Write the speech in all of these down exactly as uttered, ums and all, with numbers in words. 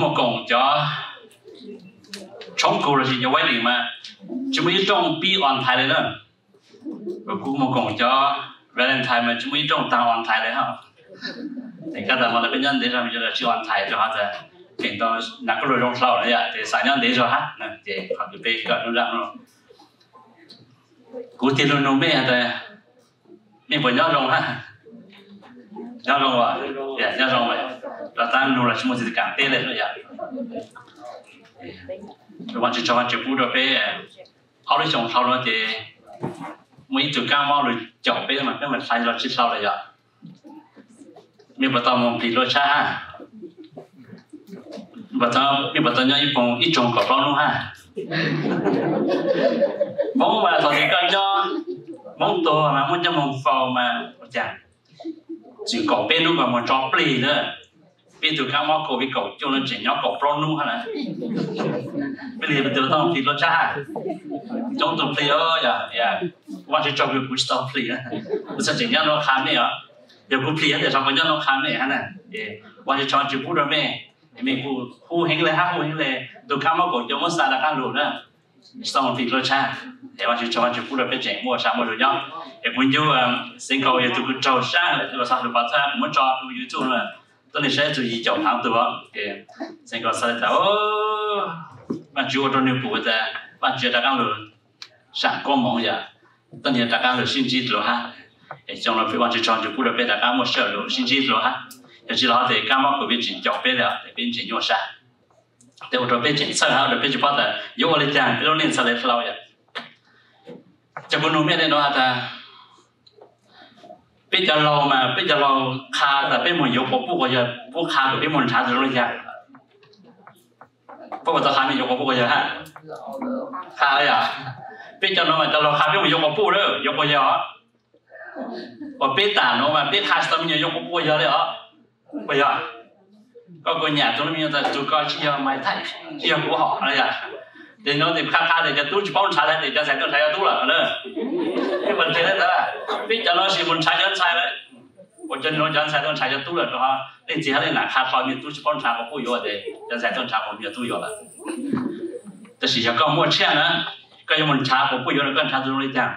một công cho chống cú là gì cho quay đi mà chúng mới trong bi hoàn thái đấy nữa rồi cũng một công cho Valentine mà chúng mới trong tao hoàn thái đấy hả thì các bạn mà là bên nhân để làm cho là chưa hoàn thái cho họ thì hiện đó nãy có rồi trong sau đấy ạ thì sáng nhân để cho hát nè thì họ cứ bị cận nó ra nó cú tiền nó nó mẹ thì mình phải nhớ rong ha nhớ rong à dạ nhớ rong vậy là ta nó là chúng mình cảm thấy đấy rồi ạ rồi bạn chỉ cho bạn chỉ phụ được bé họ đi trồng sau đó thì mấy tụi cao mau rồi chọn bé mà cái mình sai rồi chỉ sau đấy ạ mình bắt đầu một tí lô cha bắt đầu mình bắt đầu nhớ ít phong ít trồng cỏ rau luôn ha mong mà thôi thì coi cho mong to mà muốn cho mong phò mà chẳng chỉ cỏ bên lúc mà một chó plei nữa bây giờ các món cổ bị cổ cho nên chỉ nhóc cổ pro nu hả bây giờ bây giờ tao thì nó cha trong tụi plei ơi à à quan chỉ cho việc của stop plei á bây giờ chỉ nhóc nó khám này á giờ của plei thì sao bây giờ nó khám này hả nè quan chỉ cho chỉ phụ được mẹ mình phụ phụ hình lên ha phụ hình lên tụi các món cổ cho muốn xài là các lụt nữa xong thì nó cha để quan chỉ cho quan chỉ phụ được cái chuyện mua sang mua rồi nhóc để muốn yêu sinh cầu tụi cứ trâu sang rồi sang được bắt thang muốn cho tụi YouTube là tôi nên sẽ注意交通对吧？给整个社会哦，把主要都能补的，把觉得讲了上光芒呀，当年大家都心机了哈，诶，将来非往去唱就不能被大家没收了，心机了哈，也知道得干嘛可别紧交别了，得变紧用啥，对我说别紧测哈，得别去把的，有我的讲，别弄练出来出来呀，这不弄面的话他。bây giờ lâu mà bây giờ lâu khá là bên mình dùng bộ bây giờ bộ khá của bên mình trả được rồi nha bộ bây giờ khá mình dùng bộ bây giờ ha khá à bây giờ nó mà giờ lâu khá bên mình dùng bộ đó dùng bây giờ và bây giờ nó mà bây khá xong mình dùng bộ bây giờ đấy ạ bây giờ có người nhà chúng mình là chúng coi chỉ là máy thay chỉ là của họ đấy à thì nó thì khá khá để cho tôi chỉ bao trả lại để cho sẽ tôi thấy tôi là nữa cái vấn đề đó là biết cho nó chỉ muốn trả cho sai đấy còn chân nó chân sai tôi trả cho tôi là đó nên chỉ hay là khá khó mình tôi chỉ bao trả có bùi rồi để cho sai tôi trả có nhiều tôi rồi làแต่สิ่งที่ก็มั่วเชื่อนะก็ยังมันช้าผมพูดอยู่แล้วก็ช้าตรงนี้จัง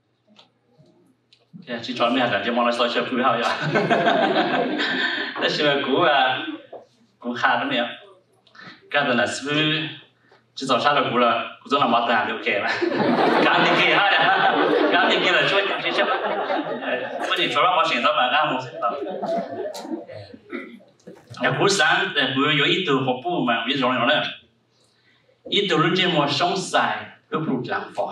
แค่ชิจอนไม่หากันจะมองในโซเชียลคุยเขาอยู่แต่สิ่งกูอ่ะกูขาดตรงนี้ก็ตอนนั้นซื้อchỉ早上的股了，股东那毛单就给了，赶紧给他呀，赶紧给了，说你这不仅说让我选择买干我选择。那股上的股有一头服务嘛，没容量了，一头人这么松散都不让放，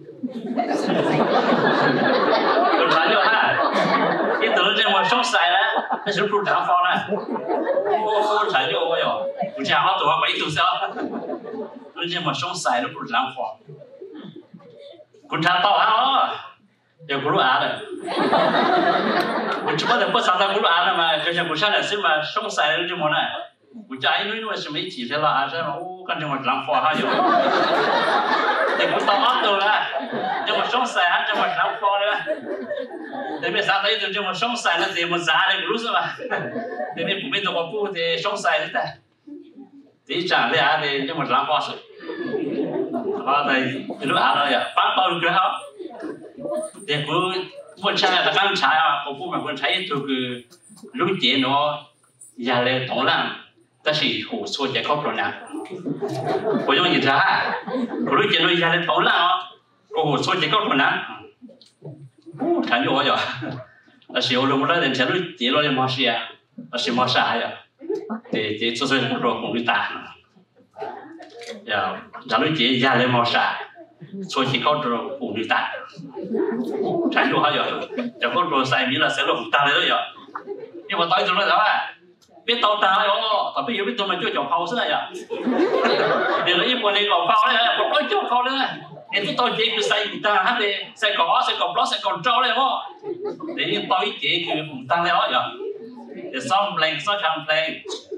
有产就哈，一头人这么松散了，那是不让放了，我我产就我有，不讲好多话，一头烧。人家嘛松散都不让放，观察到啊，有咕噜啊的，我只不过不上到咕噜啊的嘛，就是不上来是嘛松散的就么呢？我家因为因为是没几天了啊，是嘛，我感觉我让放哈有，你不到啊多了，这么松散还这么让放的，那边上来就这么松散了，这么杂的咕噜是吧？那边不被多不的松散的。tí trả lại à thì cho một làm qua sự, và thầy lúc à rồi à, bán bao nhiêu hả? Thì cứ muốn trả là các trả à, có phụ mà muốn trả ít thôi cứ lúc tiền nó giờ lên tổng lăng, ta chỉ hồ sơ giải khóa rồi nè, có giống như thế ha, có lúc tiền nó giờ lên tổng lăng á, có hồ sơ giải khóa rồi nè, trả nhiều rồi, là chỉ lúc đó thì trả lúc tiền nó lên bao nhiêu à, là chỉ bao nhiêu à? Thì chỉ số số rồi cũng đi ta, giờ giả lúc chỉ ra lên mò xả, số chỉ có rồi cũng đi ta, trái đủ hết rồi, giờ có rồi xài miếng là sẽ được ta đấy rồi, nhưng mà tới rồi đó à, biết tao ta rồi, tapi bây giờ biết tao mà chưa chọn phao xưa à, để lấy một này còn phao đấy, còn có chọn phao nữa, em tôi chỉ cứ xài người ta hết đi, xài cỏ, xài cỏ lót, xài cỏ trâu đấy không, để nhưng tôi chỉ cứ cũng ta đấy rồi. Để xong lên xong làm lên,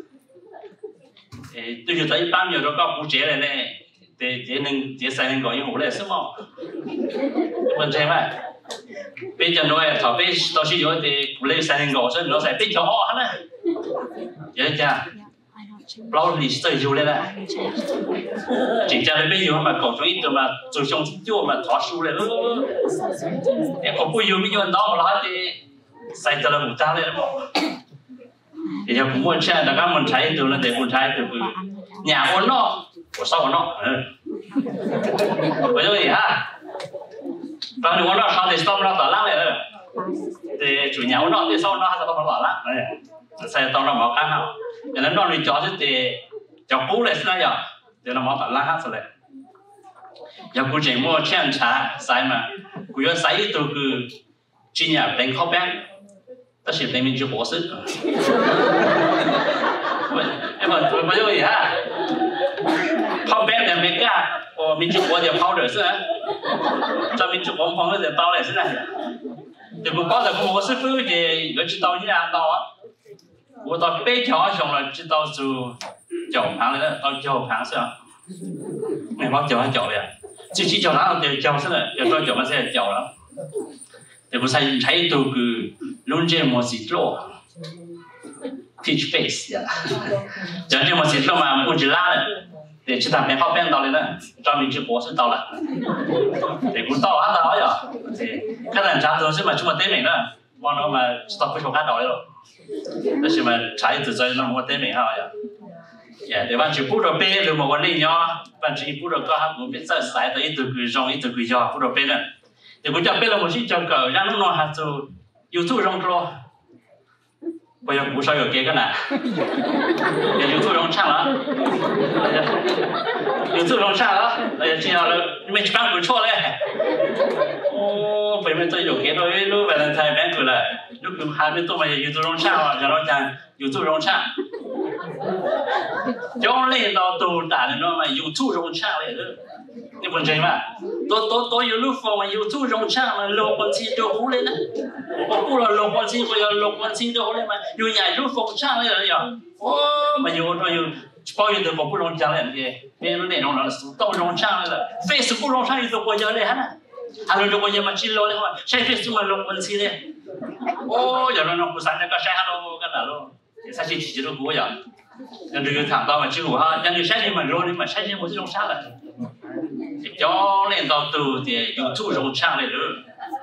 tôi giờ thấy bao nhiêu đó có phụ chế này này, để để nên để sai nên gọi những hộp này xem không, vấn đề mà, bây giờ nói thọ bây tôi sử dụng thì phụ lấy sai nên gọi sẽ nó sẽ biết cho họ hết này, vậy chưa? lâu thì chơi du lên này chỉ cho đến bây giờ mà cậu chúng tôi mà tôi xong chưa mà thọ su lên em không có yêu bây giờ đó mà nói thì sai cho là một cha lên đó thì giờ cũng muốn xem là các mình thấy từ là để muốn thấy từ nhà ôn nó của sau nó bây giờ gì ha và nếu nó sau thì sau nó tỏ lắng này thì chủ nhà ôn nó thì sau nó sẽ tỏ lắng này sai tao nó bảo khác nào cho nên nó đi cho thì cho cũ lại thế nào thì nó bảo tỏ lắng hết rồi giờ cũng chỉ mua chen trà sai mà cũng có sai từ cái chuyên nhà đánh khó bé ta chỉ đánh mình chưa bỏ sức em mà tôi bây giờ gì ha khó bé thì mình cả mình chưa bỏ thì phao được chứ cho mình chưa bỏ phao thì tao lại thế này thì cũng có là cũng có sức phứ thì có chỉ tao như là tao á我到北桥上了，知道就教堂了，到教堂上，没把教堂教了，这去教堂就教上了，要到教堂才教了。这不是才都个龙节模式做 ，teach face 呀，讲这模式做嘛，不知拉了，对，其他边好边到的呢，专门去博士到了，对，不到还到呀，对，看人家都是嘛，这么对面了，往那嘛知道不说看到了。但是嘛，才只在那么对面哈呀，也对吧？就不着背，如果我那样，反正不着搞哈，我别再晒的一头鬼上一头鬼下，不着背呢。如果叫背了，我是叫个让弄弄哈就有做上咯，我要不少有给个呢，也有做上唱了，有做上唱了，哎呀，这样了，没吃饭不错嘞。哦，北面这有给到一路外头才边过来。lúc hai mươi tuổi mà yêu tu rong sao à, cho nó chàng yêu tu rong sao, cho lên đó tu đã nên nó mà yêu tu rong sao vậy đó, cái vấn đề mà, tôi tôi tôi yêu lúc phong mà yêu tu rong sao mà lục quan chi đâu hú lên á, còn cũng là lục quan chi bây giờ lục quan chi đâu hú lên mà yêu nhà lúc phong sao vậy rồi giờ, ô mà yêu nó yêu bao nhiêu tuổi còn不rong sao lên thì, bây giờ này nó là tao rong sao là Facebook rong sao yêu tu bây giờ này hả? Anh nói bây giờ mà chỉ lo đấy mà, sai Facebook mà lục quan chi đấy. Ô, giờ nó cũng sáng cái sáng hello cái nào luôn, sáng chỉ chỉ nó cũ vậy, nhưng từ thằng tao mà chưa ha, nhưng sáng thì mình rồi nhưng mà sáng thì một chút không sao là, cho nên tao từ thì YouTube rong sang này nữa,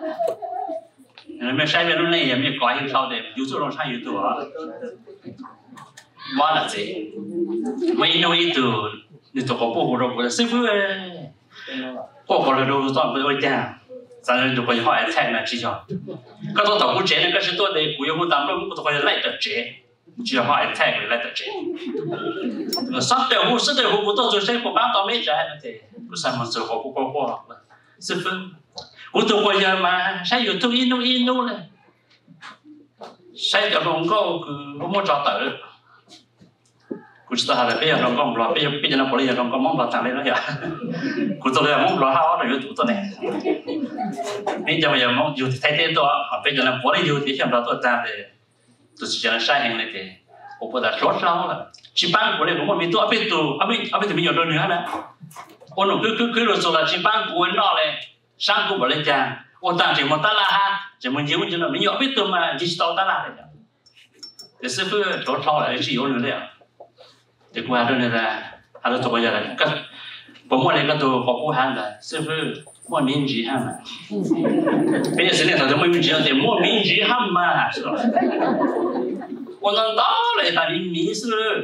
mình sáng bên lúc này mình có những sao thì YouTube rong sang YouTube à, quá là gì, mấy nơi từ như tụi có bộ rồi của sư phụ, có có là đâu toàn với cha.咱人就可以好爱菜呢，只叫，可到到古节呢，可是多的古有古当中，古都可以来得节，只要好爱菜可以来得节。那三对五、四对五，古到做谁不帮到没摘那的，不什么做好不过过，是分，古都可以嘛，谁有都一弄一弄嘞，谁叫龙高个我没找到了。กูจะหาอะไรไปยังลองก็มรอไปยังไปยังนักบริยังลองก็มองเราต่างเลยนะอย่ากูตัวเลยมองเราหาว่าเราอยู่ตัวไหนนี่จะมาอย่างมองอยู่ที่ไทยเต้ตัวไปยังนักบริอยู่ที่เชื่อมเราตัวต่างเลยตัวสิ่งนั้นใช่เองเลยเต้ผมพูดแต่รถเราละจีบังกูเลยผมว่ามีตัวไปตัวเอาไปเอาไปถึงมีอยู่ตัวเนื้อนะโอ้หนูคือคือคือเราส่งละจีบังกูนอกเลยสร้างกูบริจาคโอ้ต่างจากมันตลาดฮะจากมันยืมจนมันมีเอาไปตัวมาดิจิตอลตลาดเลยแต่ซื้อเพื่อรถเราเลยที่อยู่นู่นเลยแต่กูหาด้วยนี่แหละหาด้วยตัวไปยังไงก็ผมว่าเลยก็ตัวขอบคุณฮันละ是不是莫名其妙嘛别的时间他就莫名其妙的莫名其妙嘛是吧我能到了他的名是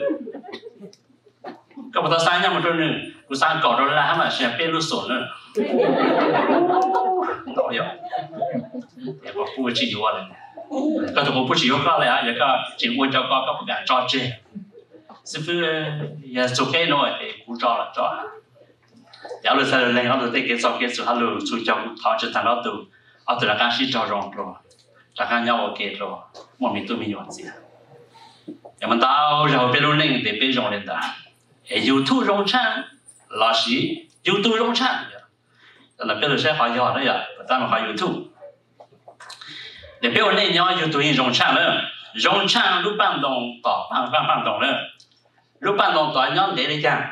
ก็พอตอนสร้างยังมันตัวหนึ่งกูสร้างก่อนเราแล้วมาเสียเป็นรูปสนเลยต่อยอ่ะแต่ว่ากูจะอยู่อะไรก็ตัวผมผู้ชี้ก็เลยอ่ะแล้วก็จิ๋วจะก็ก็ประกาศจอเจ是不是也做开弄的古早了，早哈。然后在那后头再给早给做哈喽，做叫他就谈到都，啊对了，刚是招容了，这刚要我给了，我们都没用子。要么到然后别人那得被容人的，有土容产，老师有土容产，那别人说好就好了呀，咱们还有土。那别人那鸟有土容产了，容产都搬动到搬搬搬动了。lúc ban đầu tòa nhóm để đi chăng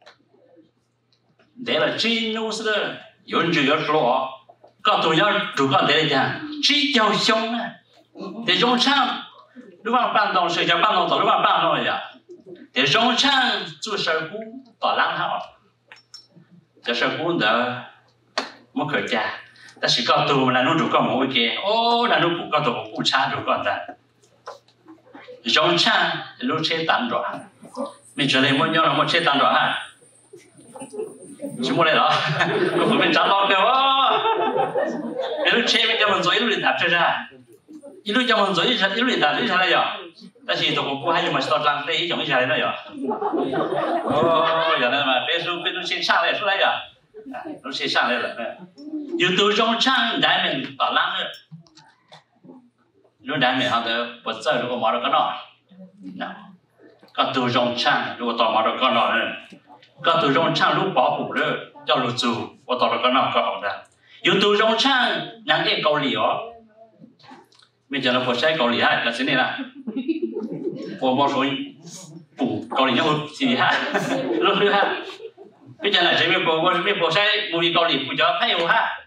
để là chi nô sư有人就要说搞都要主搞để đi chăng chi giao xong á để trong sang lúc ban ban đầu sự cho ban đầu lúc ban ban đầu vậy thì rong trang chú sở cú tỏ lăng hả cho sở cú đỡ mất khởi cha ta chỉ có tù là nó đủ có mỗi cái ô là nó cũng có tù cũng cha đủ con ta rong trang lúc chế tán rồi mình trở nên muốn nhau là muốn chế tán rồi ha chúng mua đây đó có phải mình trả lo kêu cái lúc chế mình cho mình dối lúc đi đạp ra lúc cho mình dối lúc đi đạp đi ra đây rồi ta chỉ tụi cô hay dùng mà start lang đây giống như thế này rồi ô giờ này mà bây giờ bây giờ先上来出来呀nó sẽ sang đây là yếu tố trong trang đại mình tỏ lăng nữa lúc đại mình họ tới bớt giờ lúc mà nó có nọ có từ trong trang lúc tỏ mà nó có nọ nữa có từ trong trang lúc bảo hộ nữa cho lúc chủ và tỏ nó có nọ có hỏng ra yếu tố trong trang nhắn cái câu lì đó mình cho nó phải sai câu lì hay là thế này là của một số phụ câu lì nhau gì ha lúc thứ ha bây giờ là chỉ biết bộ biết bộ sai mùi câu lì phụ cho thấy không ha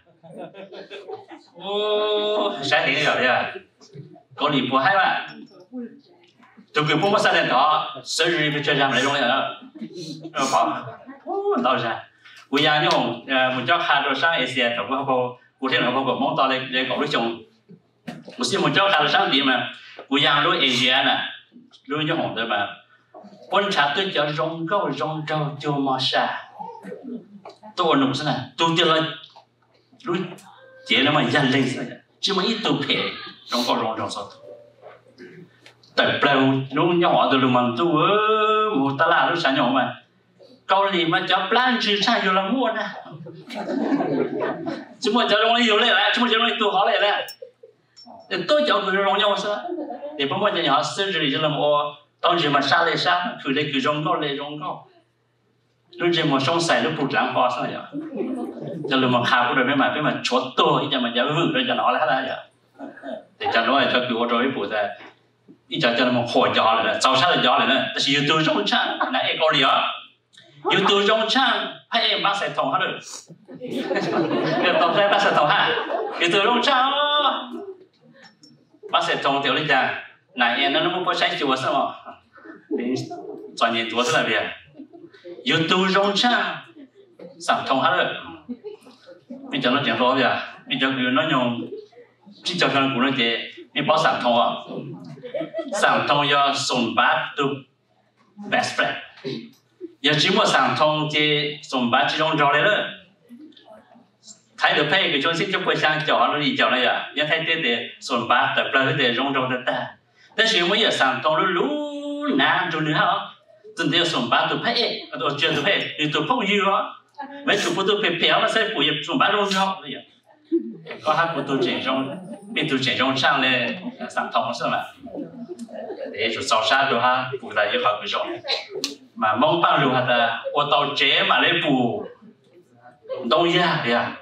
ô sai thế này rồi à câu lì phụ hay mà tụi cứ mua sai đèn đó sở hữu bây giờ làm lại luôn rồi đó nó bỏ đâu ra bây giờ nhung một chỗ khai đồ sang Asia tụi nó có cụ thể là có có món to lên lên cổ lúc chồng một số một chỗ khai đồ sang gì mà bây giờ lúc Asia nè lúc nhung hồng đấy mà quan sát tôi cho rong câu rong trâu cho mà sa tôi nói thế này tôi chỉ là lúc chỉ là mà dần lên thôi chứ mà ít tôi phải rong câu rong trâu sao tại bao lúc nhỏ tôi luôn mang tôi một tala là lúc sáng nhỏ mà câu lì mà cho plan chứ sao vô là mua nè chứ mà cho rong này vô lại lại chứ mà cho rong này tôi hỏi lại lại để tôi cho người rong nhau sao để bố mẹ nhỏ xử lý cho làm ô当时嘛杀来杀，佢哋叫中高嚟中高，lúc giờ mà sống sài lúc bụt lãng hoa sao vậy? Cho lúc mà khao cũng được mà biết mà chốt tôi, giờ mà giờ vững rồi cho nó là hết rồi. Để cho nó cho cứ rồi bụt ra, ít cho cho nó một hồi gió lại, sau sát là gió lại nữa.但是有多中唱，那一个理啊，有多中唱，hay em bác sẽ thông hết rồi. Được tổng sai bác sẽ thông ha,有多中唱，bác sẽ thông tiểu lý chàng. Này em nó nó có sai chùa sao mà đến toàn nhìn chùa thế là việc yếu tố rong trang sản thông hết rồi mình cho nó chuyện đó vậy mình cho người nó nhung chỉ cho con của nó thì mình bảo sản thông à sản thông do sùng bá to best friend giờ chỉ một sản thông thì sùng bá chỉ trong trò đấy đó thấy được thấy cái chỗ sinh trong quầy sang chợ nó đi chợ này à giờ thấy thế để sùng bá tập lời để trong trong đất ta但是我也想通了路难做的哈，真的要上班都配，我觉得配，你都朋友啊，没全部都配配，我才不也上班弄好的呀。có hát của tôi chuyển trong bên tôi chuyển trong sang lên sản thông sao mà để cho sau sát đồ ha phụ đại yêu cầu cái种mà mong bằng luôn hả ô tàu chế mà lấy bù đông ya đấy à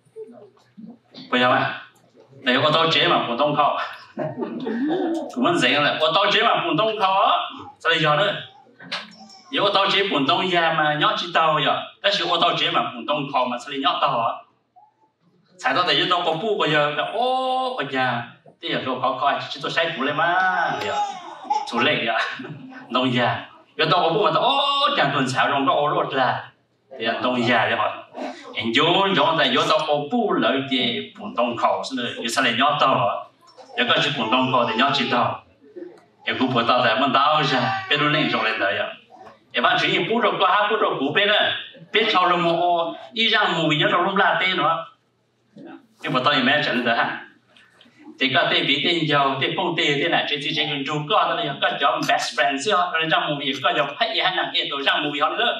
bây giờ mà để ô tàu chế mà phụ đông khó cũng vẫn dễ là ô tàu chế mà phụ đông khó sao bây giờ nữa nếu ô tàu chế phụ đông ya mà nhót chỉ tàu vậy,但是ô tàu chế mà phụ đông khó mà sao lại nhót tàu á sai đó thì tôi có bu bây giờ là ô bây giờ thì giờ tôi có coi chỉ tôi sai bu lên mà chủ lệ à đông già giờ tôi có bu mà tôi ô chẳng tuần sáu trong có ô lót là thì đông già thì họ hiện vô trong này vô tôi có bu lợi gì bùn đông khẩu xin rồi giờ sao lại nhót tàu giờ có chỉ bùn đông khẩu thì nhót chỉ tàu giờ cũng bùn tàu thì mình tàu ra biết nó lên trong lên đấy à giờ bạn chỉ bu rồi có hai bu rồi cũ bên á biết sau rồi mà ô đi ra mùi nhớ trong lông la tên nữa nhưng mà tôi mẹ chẳng được ha thì có thể bị tên giàu tên phong tiền tên này trên trên trên trung có đó là có cho best friend xưa rồi trong movie có cho hay gì hay là cái tổ trong movie họ nữa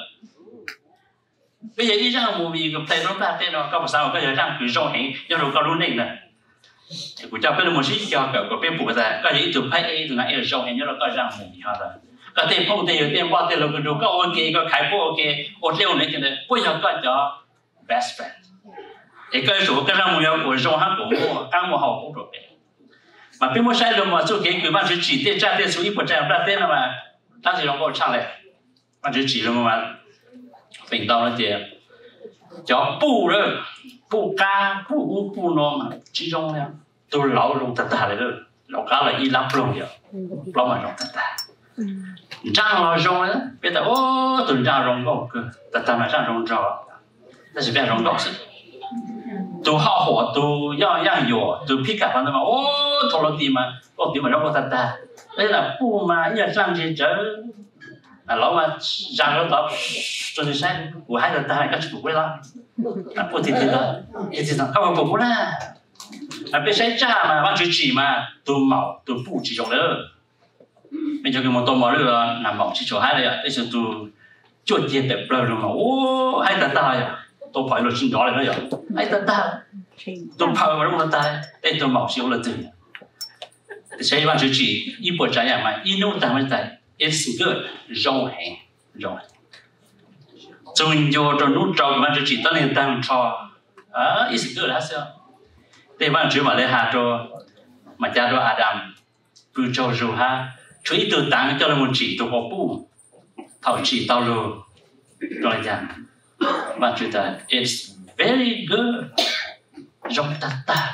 bây giờ đi trong movie gặp tên nó là tên nó có sao có giờ trong cứ rong hẹn do đồ có luôn này nè thì cũng cho biết một chút cho cả có biết phụ ra có những tụi hay tụi này ở rong hẹn nó có trong movie họ rồi có tên phong tiền tên qua tên là cái đồ có ok có khai bộ ok ô leo này cái này bây giờ có cho best friend để cái số cái răng mùi của rong hát của mua căng một hộp cũng được mà bên mua sai rồi mà做给 người bạn chỉ chỉ tên ra tên số ít của trang ra tên là mà ta chỉ không có唱lại bạn chỉ chỉ rồi mà bình tao nó tiền cho bù rồi bù ca bù u bù nó mà chỉ trong này tôi lão rong tạt tạt đấy rồi lão cá là y lắm rong vậy lão mà rong tạt tạt trang lo rong đấy bây giờ ô tuần trang rong gạo cơ ta ta mà trang rong trò ta chỉ biết rong gạo sự tu hao hỏa tu yang yang yếu tu pick up mà ô thầu lo gì mà ô gì mà rong ta ta đây là bu mà giờ trang gì chứ à lão mà trang nó tập cho nên sai của hai ta ta cái chụp cái đó à bu thì thì đó thì thì không có bu na à bây giờ cha mà bạn chỉ chỉ mà tu mạo tu bu chỉ dùng nữa bây giờ cái một tô mỏ nữa nằm mỏng chỉ chỗ hai này à, bây giờ tu chuột tiền đẹp rồi mà, ô hai ta ta à, tôi phải lo xin đó này nữa rồi, hai ta ta, tôi phải vào trong ta, đây tôi mỏng xíu là từ, thì sẽ bạn chỉ chỉ ít bộ trái à mà ít nốt ta mới tại, it's good, rong hẹn, rong, rồi vô trong nút trâu bạn chỉ chỉ tới nên tăng cho, à it's good là sao, thì bạn chỉ mà lấy hạt cho, mà cha cho Adam, cứ cho rồi ha. Chúa từ tặng cho là một chỉ tổ hợp bu thảo chỉ tao luôn rồi rằng và chúng ta it's very good giống ta ta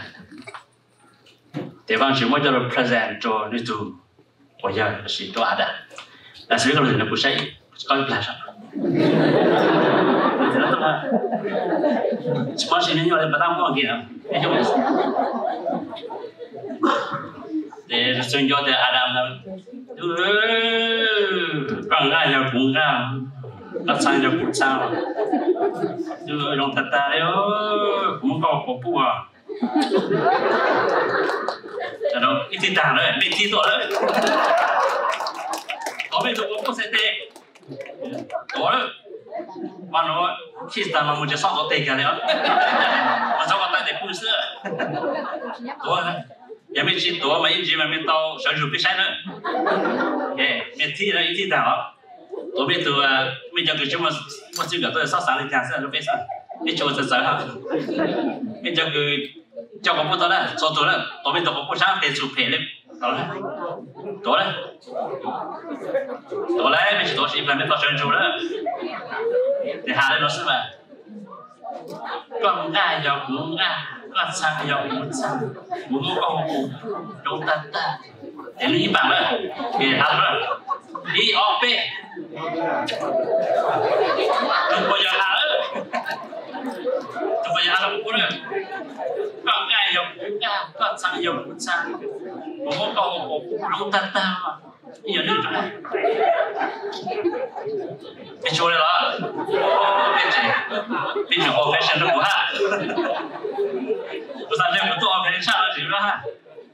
để bạn chỉ muốn cho là present cho nữ tu bây giờ là sự cho Adam là sự cái lời nó cũng sẽ có là sao thì nó là chỉ muốn xin những lời bắt đầu có gì nào để xin cho để Adam nào con gái nhà cũng ra bắt sang nhà cũng sao đưa trong thật ta đấy cũng có có bùa đó ít tin tàng đấy bị thi tội đấy có biết tôi có sẽ tệ đó đấy mà nó khi ta mà muốn cho xong có tệ cả đấy mà sao có tay để bùi sữa đó đấy nhà mình chỉ tổ mà ít gì mà mình tao sản xuất cái sai nữa, cái mình thi là ít thi nào, tổ mình tổ mình cho cái chúng mà một chút cái tôi sao sáng lên trang sẽ là biết sao, mình cho cái sao mình cho cái cho cái bút đó là số tổ là tổ mình tổ cái bút sáng để chụp hình lên, đó là tổ đấy, tổ đấy mình chỉ tổ chỉ là mình tổ sản xuất đó, để hạ lên nó sẽ mà con gái giờ cũng à con sang giờ cũng sang muốn con cũng đâu ta ta để lý bằng đó thì hạt rồi đi op đừng bao giờ hạt đừng bao giờ hạt cũng được con gái giờ cũng à con sang giờ cũng sang muốn con cũng đâu ta ta bây giờ đừng rồi cái chỗ này đó cái gì cái chỗ operation đó của ha tôi sang đây một tổ operation là gì đó ha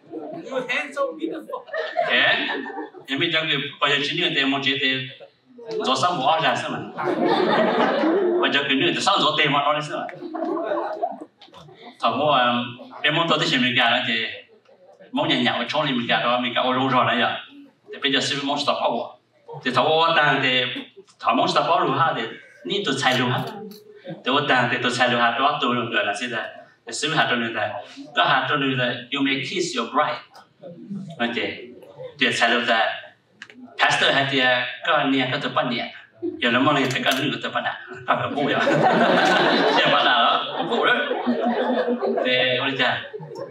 thế em biết rằng cái bây giờ chỉ những tiền một chỉ tiền做生活二战是吗？或者跟你上做对嘛，到底是吗？thằng mua em muốn tôi tới xem mình cả là thì muốn nhận nhận cái chỗ này mình cả đó mình cả ô rong rồi này giờ thì bây giờ sẽ muốn stop out thì thằng ô đang thì thằng muốn stop out luôn ha thì ní tôi sai luôn ha thì ô đang thì tôi sai luôn ha đó tôi luôn rồi là sẽ là thì sẽ hạt cho người ta đó hạt cho người ta you may kiss your bride ok thì sai luôn ta pastor hay thì có anh em có tập ban nhẹ giờ nó mong là phải có nữ tập ban nào phải có bùi à xem ban nào đó có bùi đó để ôi cha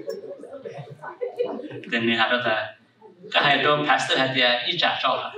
thì mình hạt đó ta cái hai đôi pastor hay thì ít trả sau là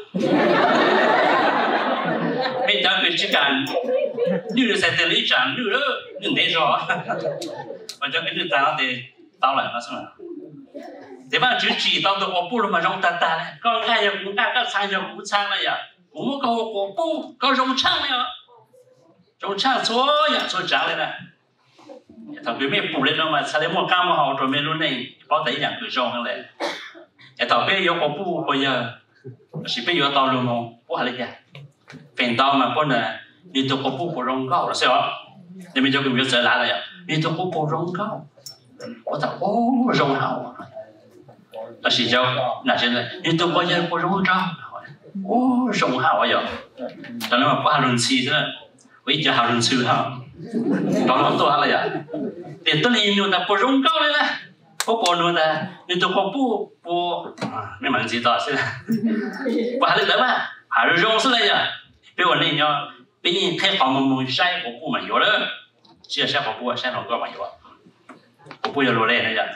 mình đang bị chỉ cần nữ sẽ tự lý trả nữ đó nữ để rồi và cho cái nữ ta thì tao lại nó xong để mà chỉ chỉ tao tôi có bùi mà rong ta ta con hai giờ cũng ta các sang giờ cũng sang này à cũng có có bùi có rong sang này à rong sang số nhà số trả lên này thằng bé mẹ bùi lên đâu mà sao đến một cam mà họ rồi mẹ luôn này có thấy dạng cứ rong lên nhà thằng bé yêu có bùi bây giờ chỉ bây giờ tao luôn không bùi hay là gì phèn tao mà con là đi tôi có bùi của rong cao là sao để mình cho cái việc trở lại này à đi tôi có bùi rong cao có thằng ô rong hậu là chỉ cho là现在你都国家不容招哦容好啊哟但是嘛不好论气的我一直好论气哈搞那么多了呀để tôi này nhiều ta不容高了呢不过nữa ta你都国不不没蛮知道是不还得得嘛还是容是了呀比我那要比你开房门门晒国不嘛有了只要晒国不晒老高嘛有啊国不有落来了呀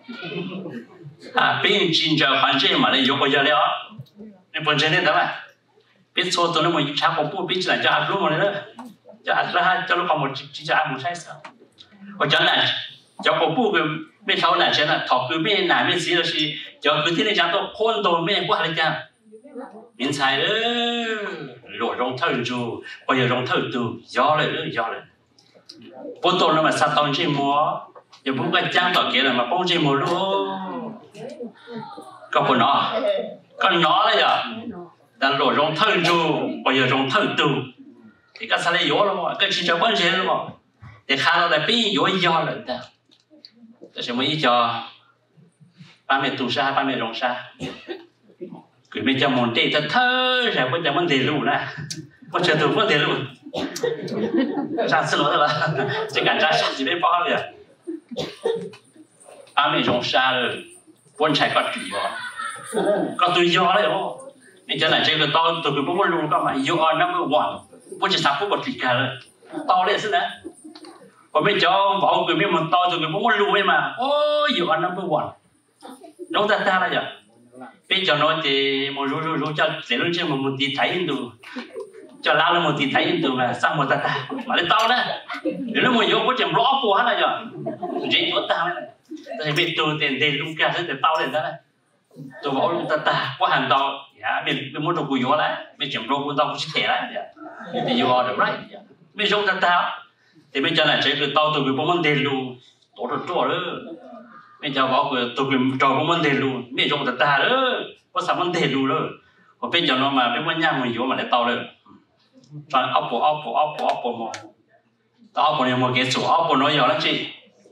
à bên chính cho hoàn cảnh mà lấy yêu bây giờ liệu nên phần trên đấy đó mà biết số tôi nó mới chả có bút biết là cho ăn luôn mà nữa cho ăn ra cho nó còn một chỉ cho ăn một sai sao còn cho này cho có bút cái bên sau này sẽ là thọ cứ bên này bên gì là gì cho cứ thế này cho tôi khôn tôi bên quá là cha miễn sai đó rồi rong thâu dù bây giờ rong thâu từ gió lại nữa gió lại bố tôi nó mà sát tông trên múa giờ bố cái trang tỏ kia là mà bông trên múa luôn có của nó con nó đấy giờ đang rồi rong thâu dù bây giờ rong thâu từ thì cái sao lại gió luôn cái chỉ cho bớt gì luôn để khai nó lại bị gió gió lại ta tôi sẽ mới cho ba mẹ tù sa ba mẹ rong sa cứ bây giờ muốn đi thật thơ rồi bây giờ muốn đi luôn nè bây giờ tôi muốn đi luôn ra xin lỗi rồi chỉ cần ra chỉ biết bao giờ ba mẹ rong sa rồi quân chạy có chuyện có tôi do đấy không nên cho nên cái tôi tôi cứ muốn luôn các bạn you are number one bây giờ sao cũng một chuyện cả rồi to lên xin đấy còn bây giờ bảo người mình muốn to tôi cứ muốn luôn mà oh you are number one đâu ta ta là giờ bây giờ nói thì một rú rú rú cho để lúc trước một một tí thấy hình tượng cho lao lên một tí thấy hình tượng là sang một ta ta mà lên tao đó nếu nó một vô có chừng rõ của hắn là giờ chỉ có tao này thì biết tôi tiền tiền lúc kia sẽ tao lên đó này tôi bảo lúc ta ta có hàng tao dạ mình mình muốn đồ cùi gió đấy mình chừng đồ của tao cũng thể đấy thì you are the right mình giống ta ta thì bây giờ này chỉ cứ tao tôi cứ bấm tiền luôn tổ được chỗ đó bây giờ bảo người tôi cũng trò cũng vấn đề luôn bây giờ ta ta đó có sao vấn đề luôn đó còn bây giờ nó mà bây giờ nhà mình vô mà lại tao rồi toàn ốc bộ ốc bộ ốc bộ ốc bộ mà tao ốc bộ này một cái số ốc bộ nó giờ nó chỉ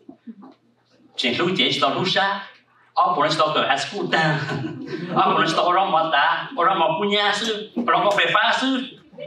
chỉ lúc chế chỉ tao lúc xa ốc bộ nó chỉ tao cởi high school ta ốc bộ nó chỉ tao ở mà ta ở mà punya sư ở mà phải phá sư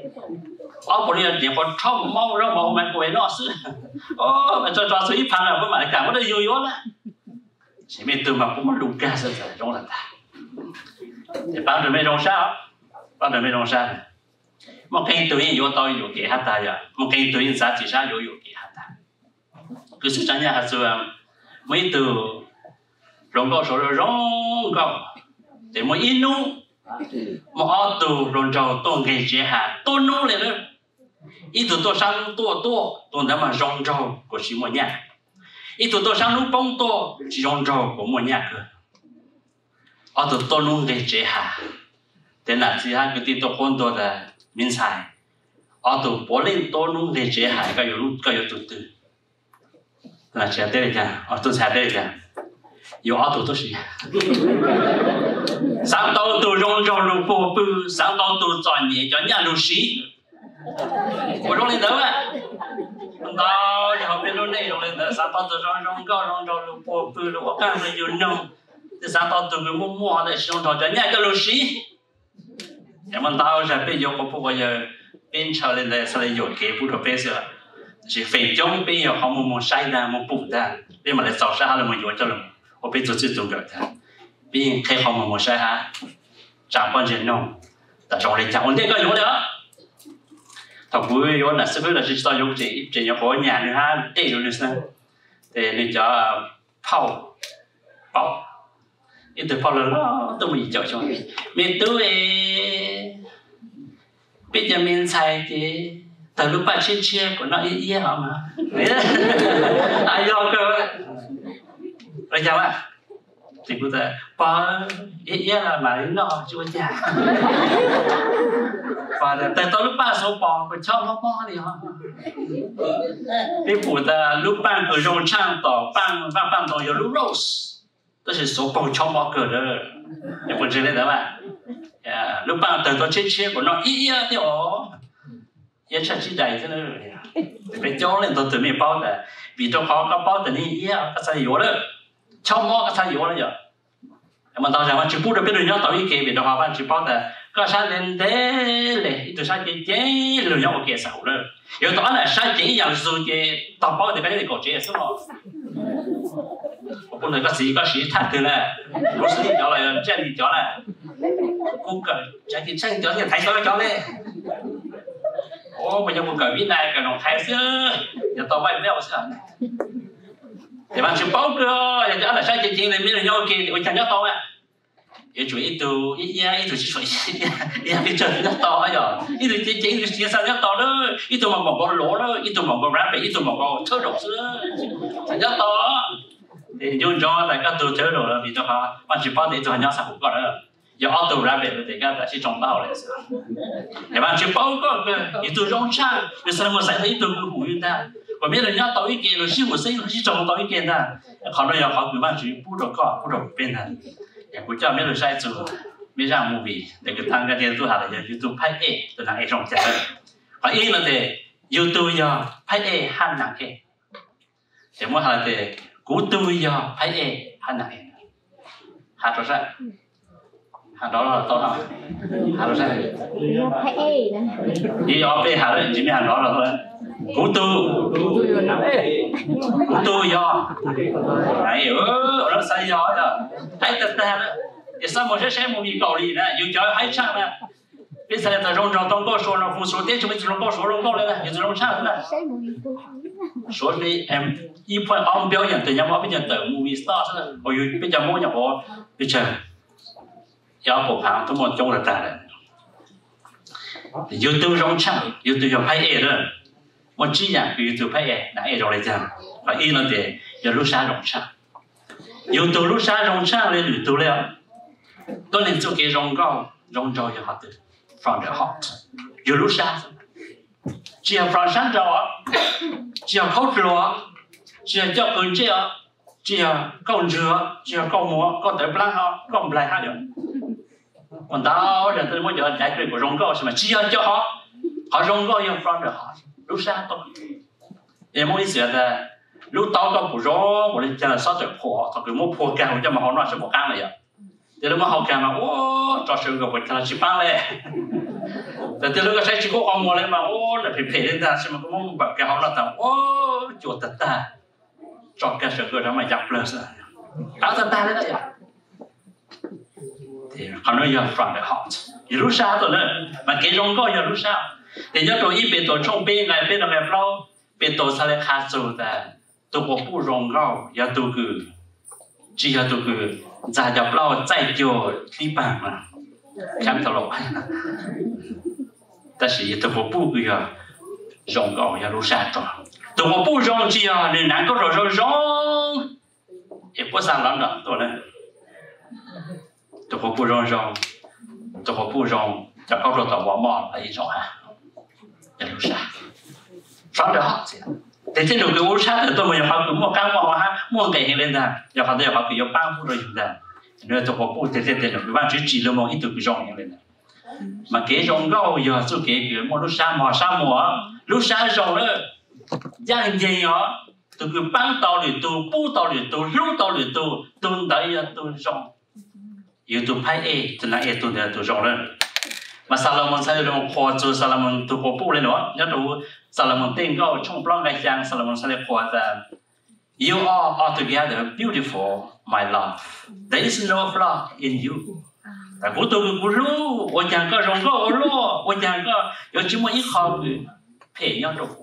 ốc bộ này chỉ còn trong mau ra mà mà quên nó sư ô mà cho cho sư ít phăng là có mà cả có đây vô vô đó chỉ biết từ mà cũng muốn lùi ca sơ sơ trong là ta thì bao giờ mới rong sao bao giờ mới rong sao một cái tự nhiên vô tôi vô cái hát ta vậy một cái tự nhiên giá trị sao vô vô cái hát ta cứ sự tranh nhà hát xưa mấy từ rong câu số rồi rong câu thì mỗi in nu một ở từ rong trâu tôn cái chế hạ tôn nu lên nữa ít từ tôi sang tôi tôi tôi đã mà rong trâu của chỉ một nhà ít tụi tôi sang lúc bông to chỉ rong rau của một nhà cơ, ở tụi tôi nung để chế hà, thế là chỉ hai cái tụi tôi con tôi là miếng xài, ở tụi bố lên tôi nung để chế hà cái lúc cái tụi tôi, là chế đây cả, ở tụi chế đây cả,有ở tụi tôi gì, sáng到tụi rong rau lúc bố bự, sáng到tụi chọn nhẹ chọn nhà lúc xí,我rong lên đó à. Đó, giờ học bên lúc này rồi là sao tao tụi rong rong cao rong rong lúc bố bự lúc cái này nhiều nông, thì sao tao tụi mua mua để xong rồi cho nhà cho lúc xí, nhưng mà tao sẽ bây giờ có bao giờ bên chờ lên là sẽ dùng cái bút đầu bây giờ, chỉ phải trong bây giờ họ muốn muốn sai ra muốn bút ra, để mà lại sau sai là muốn dùng cho luôn,我bây giờ只做个它，并开好muốn muốn sai ha, chẳng bao giờ nông, tại trong này chẳng ổn định cái gì nữa. Thằng vui vô là sẽ biết là chỉ tao dùng chỉ chỉ nhập vào nhà nữa ha, để rồi nữa thì nên cho phao phao, ít từ phao lớn tôi mình chọn cho mình tôi bây giờ mình xài thì từ lúc bạn chia chia của nó ý ý họ mà, ai do cơ, rồi chào bạn, thì bây giờ ba ý ý là mà nó chưa nhà. và từ từ lúc ba số bò phải cho nó bò đi hả? Cái phụ ta lúc ban ở rong trang tỏ ban ban ban tỏ有 lúc rose， 都是số bò cho bò cỡ đó， 你不知道的吧？啊，lúc ban từ từ切切của nó ý ý đi ó， 也吃起来真的，被教练都准备包的，比较好个包的你意啊，个才有了，敲毛个才有了呀。mà tao rằng chỉ bút được biết được nhau tao ý kiến về đó họ chỉ bảo là có sao đến thế này từ sao chỉ chế lừa nhau cái sao rồi nếu đó là sao chỉ dạng rồi cái tao bảo thì cái này có chế sao mà cũng là cái gì cái gì thật từ là lúc sinh cho là chơi đi cho là cũng cần chơi thì chơi cho thì thấy cho nó cho này ô bây giờ một cái viên này cái nó thấy xưa giờ tao bay béo xưa thì bạn chịu bao cơ, giờ cho là sai chuyện chuyện này mới là nhau kia thì mình chẳng nhớ tao à, 也主一度一呀一度是说一呀一呀，别做一刀哎呀，一度这这一度是啥一刀了，一度嘛毛个螺了，一度毛个 rabbit， 一度毛个 turtle 是，一刀。thì dùng cho đại các tổ chức rồi vì cho họ ban chỉ bảo để cho nhau sản xuất rồi, giờ auto rabbit thì các đại sĩ trồng bao này, thì ban chỉ bảo có cái tổ trồng trang, thì sao mà sai thấy tổ cái hủ yên ta, còn biết là nhau tổ ý kiến rồi siêu một xây rồi siêu trồng tổ ý kiến ta, họ nói giờ họ cứ ban chỉ bù đầu có bù đầu bên này, thì cũng cho biết là sai rồi, biết rằng movie để cái thằng cái tiền tu hạt là YouTube拍 A， từ nào A trồng chả, còn ý là thì YouTube giờ 拍 A 汉哪个，thì mỗi hạt thì cú tôi giờ phải e hay này hạt rồi sao hạt đó là to lắm hạt rồi sao phải e đó đi ở bên hạt đấy chỉ biết hạt đó là thôi cú tôi cú tôi giờ này ở nó sai giờ đó hãy tập ta đó để sao một cái xe một bị cầu lì này yêu cho hãy chăng nè bây giờ là rong rong tông có số nó không số tiền chúng mình rong có số rong có lên này rong chăng nè số đi em一般我表演对人我比较逗 movie star 是的，我有比较某样我比较要不旁都么中了大了，有都容唱，有都要拍 A 的，我只样有都拍 A， 那 A 容来讲，啊 A 呢的要录下容唱，有都录下容唱的录到了，当然做给容高容高要好的 from the heart， 有录下，只要 from 上着啊，只要口出啊。只要叫คนเจ้า只要够热只要够摸够得不然好够不来他就我到人都没有来对过容高是吗只要叫好好容高要 from the heart รู้啥都也没意思的รู้到ก็不容我的讲了啥就破他给没破干我就没好那是不干了呀เดี๋ยวมา好干嘛哦找时候我讲了去办嘞แต่เดี๋ยวก็ใช้ชีวิตความมัวเลยมาโอ้แล้วเพลย์ได้ใช่ไหมก็มั่งแบบแกเขาหน้าตาโอ้จวดตาchọn cái sự cơ đó mà dập lên rồi, áo ta ta đấy đấy, thì họ nói giờ from the heart, lúc sao rồi nữa, mà cái rong có giờ lúc sao, thì nhớ tôi ít bị tôi trong bên này bên là ngày lâu, bị tôi sao lại khá sâu ta, tôi có bu rong cao, giờ tôi cứ, chỉ giờ tôi cứ, giờ dập lâu chạy vô đi bàn mà, khám thầu lộc, ta chỉ tôi có bu cái giờ rong cao giờ lúc sao rồi. tôi có bu rong chi à nên nãy có rồi rồi rong em có sang lắm đó tôi này tôi có bu rong rong tôi có bu rong cho có rồi tao bỏ mỏ là gì rồi hả emรู้sao phát được học gì thế trên đường cái u sát thì tôi mới học cũng một cam mỏ ha mua cái hình lên ra giờ học đây học cái yêu bang bu rồi chúng ta nên tôi có bu thế thế thế cái ban chỉ chỉ là một ít từ cái rong hình lên mà cái rong gạo giờ số cái cái mua lúc sa mỏ sa mỏ lúc sa rong nữa giang gì đó tôi cứ bán tàu thì tôi bù tàu thì tôi lú tàu thì tôi tôi đẩy ra tôi rong yêu tôi phải A tôi nói A tôi để tôi rong lên mà Salomon sai rồi khoa cho Salomon tôi có bù lên nữa nhớ tôi Salomon tên câu trong plan cái giang Salomon sai khoa ra you are altogether beautiful my love there is no flaw in you tại bố tôi cứ lú tôi chẳng có rong có lú tôi chẳng có có chỉ một ít khó bị phê nhau đâu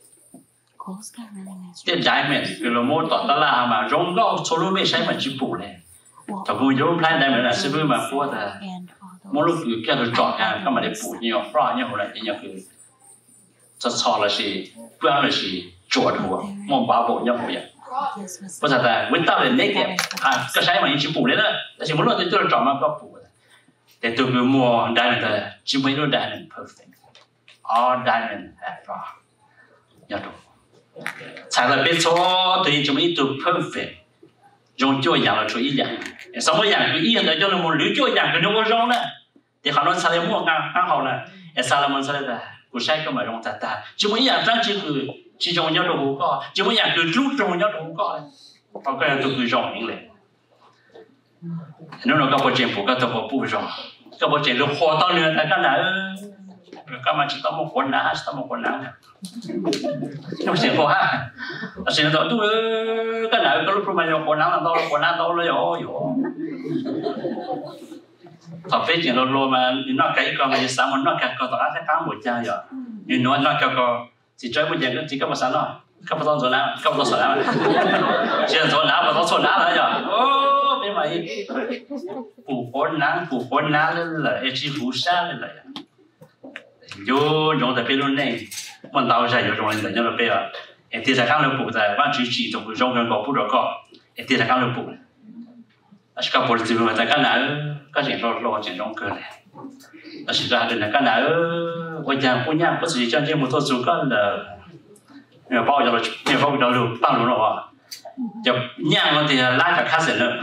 cái diamond cái lô mô tọt ta la mà rong có số lô mấy sai mà chỉ bù này, thằng cô rong plan diamond là sư mà bố ta, mỗi lúc cứ cái đồ chọn hàng các mà để bù nhiều fra nhiều hồi này nhiều cứ, cho cho là gì, quen là gì, chuột hồ, mong bảo bộ nhiều hồi vậy, bố ta ta without the naked, à cái sai mà chỉ bù đấy đó, là chỉ mỗi lúc tôi chọn mà có bù, để tôi cứ mua diamond là chỉ mấy đôi diamond perfect, all diamond have fra, nhiều đồ.才来别错，对这么一度 perfect， 用脚养了出一两，什么养个一样的叫那么六脚养个那么容呢？你好多才来莫刚刚好呢，哎，才来么才来的，不晒个么容咋打？这么养长这个，这种要都好高，这么养个猪种要都好高嘞，我个人都会容易嘞。你那个不进步，个都不不容，个不进步活到呢，大家哪？các bạn chỉ có một quần áo, chỉ có một quần áo này, không phải khổ ha, chỉ là tôi cái nào có lúc mà dùng quần áo là to, quần áo to là yếu yếu, thằng phết chỉ là lô mà nó cái con này sáng mà nó cái con tao sẽ cám một cha rồi, nhưng nó nó cái con chỉ chơi một giờ chỉ có một sáng thôi, không có tao rồi nào, không có tao rồi nào, chỉ là rồi nào mà tao rồi nào nữa rồi, ô bên mày đi phụ phốn nắng phụ phốn nắng lên là em chỉ phụ sa lên là vô trong tập bên này mình đào ra vô trong này là bây giờ em thì là các phụ tại ban chỉ chỉ trong trong cái có phụ đó có em thì là các phụ à các phụ thì mình tại cái nào cái chuyện lo lo chuyện trong cơ này à chỉ là là cái nào bây giờ cũng nhang có gì cho nên một số chủ cái là nhiều bao giờ là nhiều bao giờ là bao giờ nó giờ nhang thì lại phải khai nữa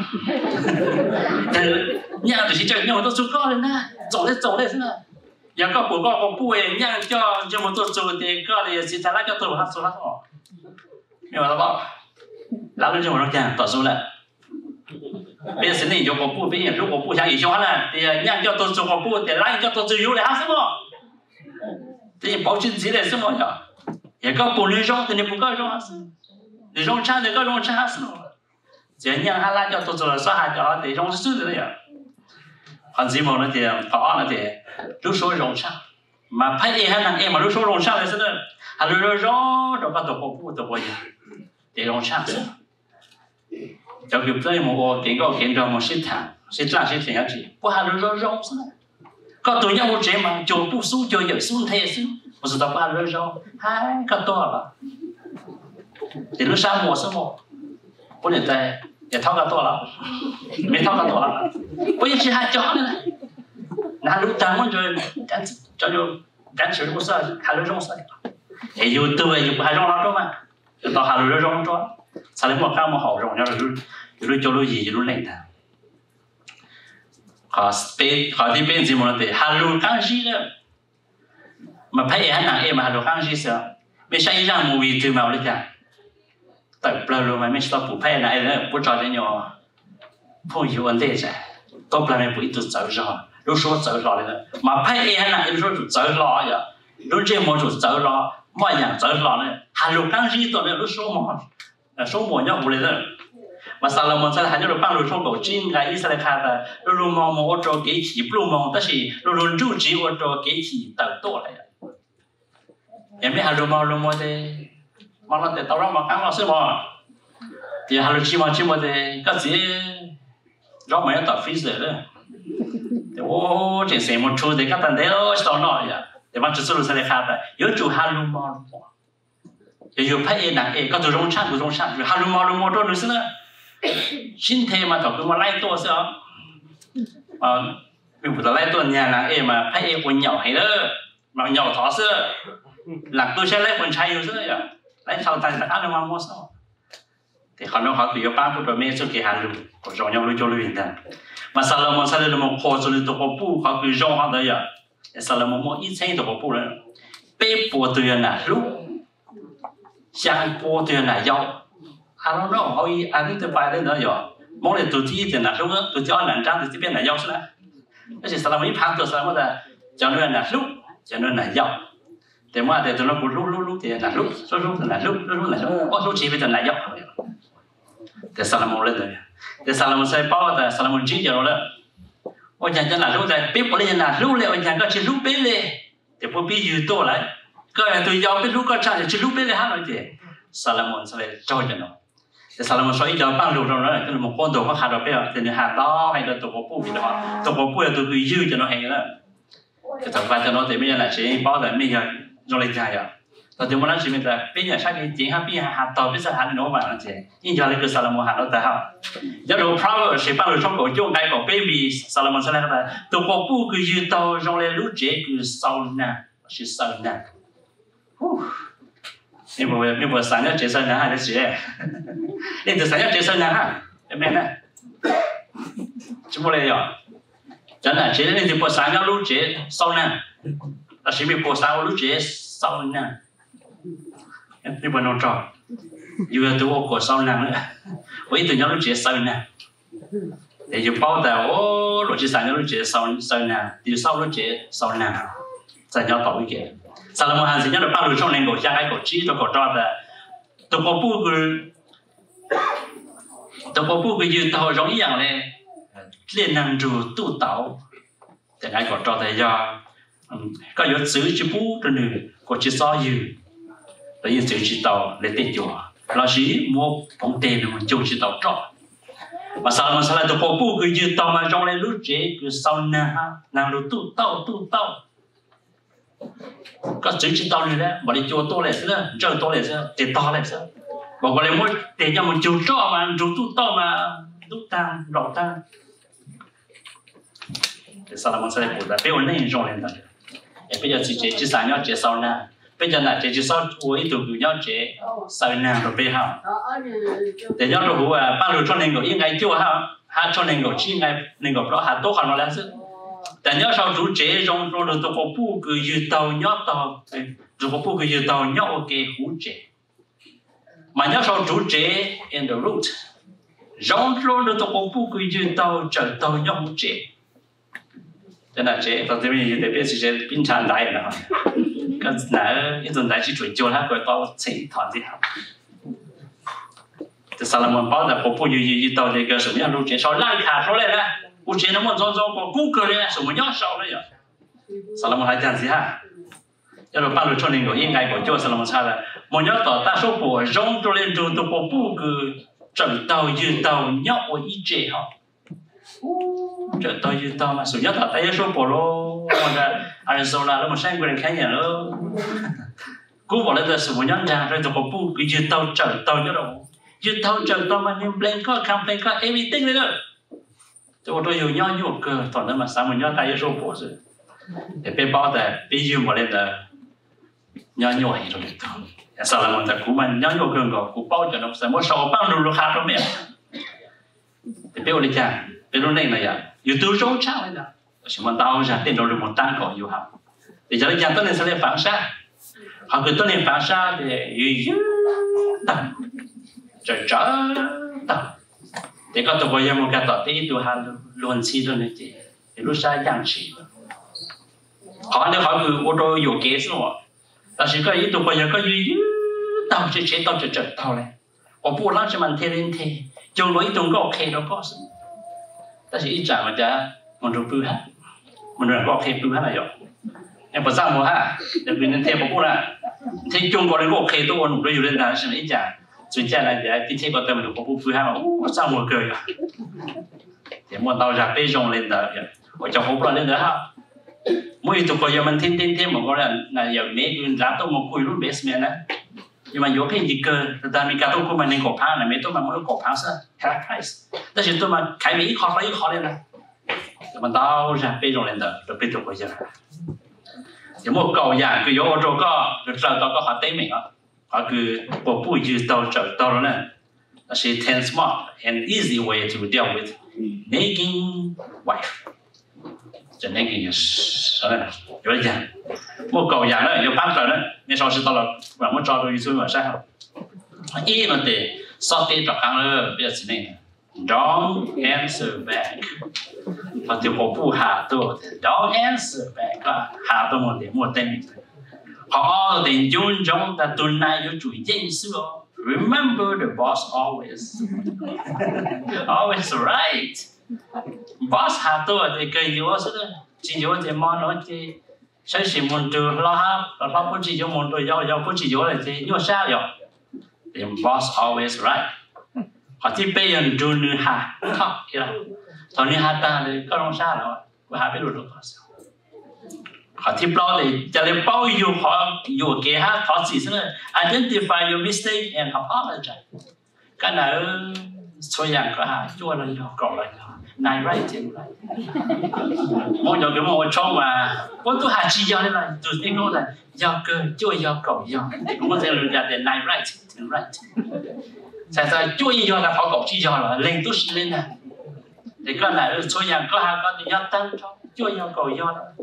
nhang thì chỉ cho nhiều một số chủ cái này走来走来是吧giờ có bố có có bố ấy nhang cho cho một số chủ thì có thì chỉ thay lại cho tôi hát số hát thôi nhưng mà nó bảo lão đến cho nó nhangต่อสู้lại bây giờ này cho có bố bây giờ lúc có bố chẳng ý cho là thì nhang cho tôi cho có bố thì lại cho tôi chịu yếu để hát sao thì bảo chứng gì để sao nhỉ giờ có bố nữ rong thì nữ bố có rong hát nữ rong cha thì có rong cha hát sao giờ nhang hát lại cho tôi cho sao hát cho thì rong sư đấy à còn gì mà nó thì có nó thì lúc số rong cha mà phải đi hay là em mà lúc số rong cha là sao đấy à lúc đó rong đâu có tổ có bố tổ có gì thì rong cha cho kiểu tới một cái có kiến trong một sinh thản sinh ra sinh thản gì qua lúc đó rong sao có tụi nhau một chế mà chỗ bút xuống chỗ giờ xuống thế xuống một số tập qua lúc đó hai cái to là thì lúc sau mùa sau mùa có thể tại để thao cái to là mấy thao cái to là bây giờ chỉ hai chó nữa này là lúc trắng muốn rồi đánh cho vô đánh sửa một sao hai lúc rong sao thì dù từ vậy dù hai rong đó mà tao hai lúc rong đó sao đến một cái mà họ rong nhau rồi rồi cho lúc gì lúc này ta họ bên họ đi bên gì mà để hai lúc căng gì đó mà phải anh nàng em mà hai lúc căng gì sao mấy sai rằng mùi vị từ màu đấy chả tại bao lâu mà mấy sao phụ phải này là phụ trò đấy nhỏ phụ yêu vấn đề gì tôi là này phụ ít tự rồi lúc số tự rồi đấy mà phải anh nàng em số tự rồi vậy lúc trên một tự rồi mọi nhà tự rồi này hai lúc căng gì tôi này lúc số một số một nhau một đấy mà sao là mình sẽ hành được bao nhiêu trong cổ chín cái Israel khai là luôn luôn mong một chỗ cái chỉ luôn mong tất nhiên luôn luôn chú chỉ một chỗ cái chỉ tự tốt này em biết hành luôn mong luôn mong thế mà nó để tao ra mà căng nó sẽ mà thì hành luôn chỉ mà chỉ mà thế cái gì rõ mấy tập phí rồi đấy thì ô chỉ xem một chút thì các bạn thấy đó sao nói vậy thì bạn chỉ số Israel khai là yếu chủ hành luôn mong yếu phải là cái cái rong chăn rong chăn hành luôn mong luôn mong đó nữa nữa xin thế mà thằng cứ mà lấy tôi sao à mình phải lấy tôi nhà là em mà phải em quần nhỏ hay đó mà nhỏ thỏ xưa là tôi sẽ lấy quần trai rồi xưa vậy lấy sau tay là ăn được mà mua sao thì họ nói họ tùy vào ba phút rồi mấy số kia hàng luôn còn rong nhau luôn cho luôn hiện tại mà sao là mà sao là một kho rồi tôi có bu họ cứ rong họ đấy vậy sao là một một ít xe tôi có bu rồi bé bùa tôi là lúc sang bùa tôi là giàu I don't know how you identify it nữa rồi. Mỗi lần tụi chị thì là lúc đó tụi chị ăn năn trang thì biết là giàu chứ nào. Cái gì sao mà ít hàng tụi sao mà là cho nên là lúc cho nên là giàu. Thì mà thì tụi nó cũng lúc lúc lúc thì là lúc lúc lúc là lúc lúc lúc là lúc có lúc chỉ biết là giàu. Thì sao là một lần rồi. Thì sao là một sai bao thì sao là một chỉ giờ rồi đó. Ôi chẳng chẳng là lúc này biết bao nhiêu là lúc liệu chẳng có chỉ lúc biết lên. Thì có biết gì to lại. Cái này tụi giàu biết lúc có chẳng chỉ lúc biết lên hết rồi thì sao là một sai cho cho nó. thì sao mà nói giờ ban đầu rồi đó cái một con đồ có hạt đâu bây giờ thì hạt đó hay là tổ quốc bù gì đó tổ quốc bù là tổ quý dư cho nó hay đó cái thằng bạn cho nó thì bây giờ là chỉ bao giờ bây giờ rồi lên dài à rồi thì muốn nói chuyện là bây giờ sao cái chuyện hạt bây giờ hạt tàu bây giờ hạt nó mà nó chỉ nhưng giờ là cái sao mà hạt nó ta học giờ đồ proud sẽ bao giờ trong cổ chung cái cổ baby sao mà sao là tổ quốc bù cái dư tàu rồi lên lúc trẻ cái sau nè是sau nè你不你不三个接生人还得学，你这三个接生人哈，对没呢？怎么来呀？真的，接你就不三个路接少呢，那是不不三个路接少呢？你不能找，有的都我过少呢了，我一定要路接少呢。也就包的我路接三个路接少少呢，就少路接少呢，咱要倒一点。sao là một hàng sinh nhật được bao nhiêu trong nền cổ trang hay cổ trí cho cổ trò là tôi có bu cái tôi có bu cái gì tàu giống như này liên năng chủ tu tạo thì ngay cổ trò thì do có yếu chữ chữ bu cho nên có chữ so dư là yếu chữ chữ tàu để tiền chùa là chỉ mua bóng tiền mà chung chữ tàu trọ mà sao mà sao lại tụi cô bu cứ như tao mà trong lên lúc chế cứ sau nè ha nàng lúc tu tao tu tao có chữ chỉ tao này đấy mà đi chùa tôi lại xưa chơi tôi lại xưa tiền to lại xưaบอกว่าเลยมั่วแต่ยังมันจูจ่อมาจูตู้ต่อมาตู้ตางหลอกตางแต่สารมันใส่ปุ๋ยแต่เป็นวันนี้ยังจงเล่นต่างแต่เป็นยังจีเจจีสายเนี่ยเจสาวน่ะเป็นยังไงเจจีสาววัยตัวกูเนี่ยเจสาวน่ะเราไปหาแต่ยังเราหัวป้าเราชอบเล่นก็ยังไงจู่ฮะฮะชอบเล่นก็ชี้ไงเล่นก็เพราะหาโต๊ะขันมาแล้วซึ่งแต่เนี่ยชาวจูเจจงเราตัวกูปูคือยืดเตาเนี่ยเตาตัวกูปูคือยืดเตาเนี่ยโอเคหูเจmà nhớ sau chủ chế in the root giống luôn được tụi cô phụ cứยืน tàu chờ tàu nhau một chế cho nên chế tao thấy mình để biết chế bình常đại rồi cái này những tuần đại chỉ chuyển cho nó cái tàu chỉ thằng gì hả thì sao mà bảo là cô phụยืน tàu thì cái số nhau root chế sau lạiขาsố này nè u chế nó muốn cho cho cô cú cười này số nhau sau đấy à sao mà hai thằng gì hả giờ bạn lúc cho nên có những ngày của cho sao mà sao là một nhóm tàu ta số bộ rong cho lên trường tụ bộ bu cứ trận tàuยืน tàu nhóc ở ý chế họ trận tàuยืน tàu mà số nhất là tay số bộ lo mà Arizona nó mà sang bên khai nhà nó cú bỏ lên là số một nhóm ra rồi tụ bộ bu cứยืน tàu trận tàu nhớ đâuยืน tàu trận tàu mà nem plan có cam plan có everything đấy đó tụ bộ tôi nhiều nhau nhiều cơ toàn là mà sang một nhóm tay số bộ rồi để bên bao tại bây giờ mà lên là nhau nhau hay rồi đó sao là mình ta cũng mình nhau nhau gần gò cũng bao giờ nó sẽ mất sầu bao nhiêu lúc khác trong miệng thì bây giờ đi chả bây giờ này này à YouTube số chắc này đó chỉ mình tao ra tiền đâu được một tăng cổ nhiều học thì giờ đi chả tôi nên sẽ lên phản xạ họ cứ tôi nên phản xạ để yêu tầm trời trời tầm thì có tụi bây giờ một cái tọt tí tụi hắn luôn xí rồi này chị thì lúc sau giang chỉ họ nếu họ cứ ô tô nhiều kế rồi但是个一度过一个月到这些到这这到了，我不让什么天天天，就我一种个 OK 的个是，但是一讲嘛家，我就不哈，我就个 OK 不哈了哟，也不上我哈，那边人天不不啦，天中国人个 OK 都我努力有人谈是一讲，最近来家今天个他们就不不哈，我上我个哟，也莫到家被用人的，我就不让人的哈。mỗi tụi coi giờ mình thiên thiên thiên một cái là là giờ mấy cái giá tôi một cùi luôn basement á nhưng mà có cái gì cơ ta mình cả tôi cũng mà nên cổ phá này mấy tôi mà muốn cổ phá sao half price但是tôi mà khai mấy khó lấy khó lên này mà tao ra bây giờ lên đó rồi bây giờ coi giờ thì một cầu nhà cứ có ô có rồi sau đó có họ tới mình á họ cứ bộ bụi dư tàu trở tàu đó nè là sẽ ten smart and easy way to deal with making wife cho nên cái sao này rồi giờ một cầu nhà đó nhiều bán rồi đó nên sau khi tao là và muốn cho tôi xuống mà sao ý là để sau khi cho hàng rồi bây giờ này don't answer back và tiểu bộ bu hạ tôi don't answer back à hạ tôi một điểm một tên họ đến dùng trong ta tuần này có chủ danh xưa remember the boss always always right boss hạ tôi thì cái gì đó chỉ có cái món đó thì sẽ chỉ muốn từ lo ha lo không chỉ có muốn từ giao giao không chỉ có là thì nhưng sao vậy thì boss always right họ chỉ bây giờ đưa nữ hạ thọ kia thọ nữ hạ ta thì có không sao đâu và hạ biết được được sao họ chỉ bao thì cho nên bao nhiêu họ nhiều cái ha họ chỉ là identify your mistake and apologize cái nào số dạng có hạ chua là do còn là này right and right mỗi giờ cái một trong mà có tôi hạ chi do nên là tôi thấy nói là do cơ chua do cầu do cũng có thể là giả để này right and right tại sao chua do là họ cầu chi do là lên tôi xin lên nè thì cái này số dạng có hạ có thì do tăng cho chua do cầu do đó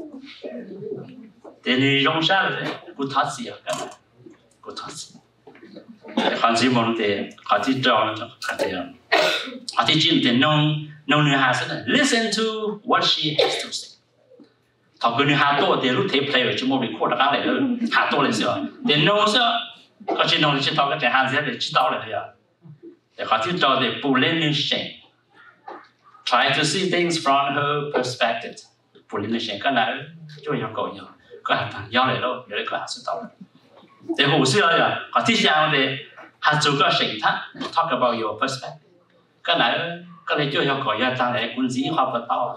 thì你用啥了？不讨喜啊，干嘛？不讨喜。họ chỉ muốn để họ chỉ cho họ chỉ họ chỉ chỉ để nông nông nữ hà sẽ listen to what she has to say. Họ cứ nữ hà to để lúc thấy player chỉ muốn bị khổ đặc này rồi hà to là sao? Để nông sao? Họ chỉ nông chỉ tao cái trẻ hà sẽ để chỉ tao là thế à? Để họ chỉ cho để bù lên những chuyện. Try to see things from her perspective. Bù lên những chuyện cái này cho nhau cầu nhau. Có hàng thằng giao này đâu, để có hàng sẽ tao. Để hồ sơ rồi, họ thích rằng để hạt chủ có sinh thắc talk about your perspective. cái này cái này chưa cho gọi ra ta lại cũng dĩ hoa bờ tao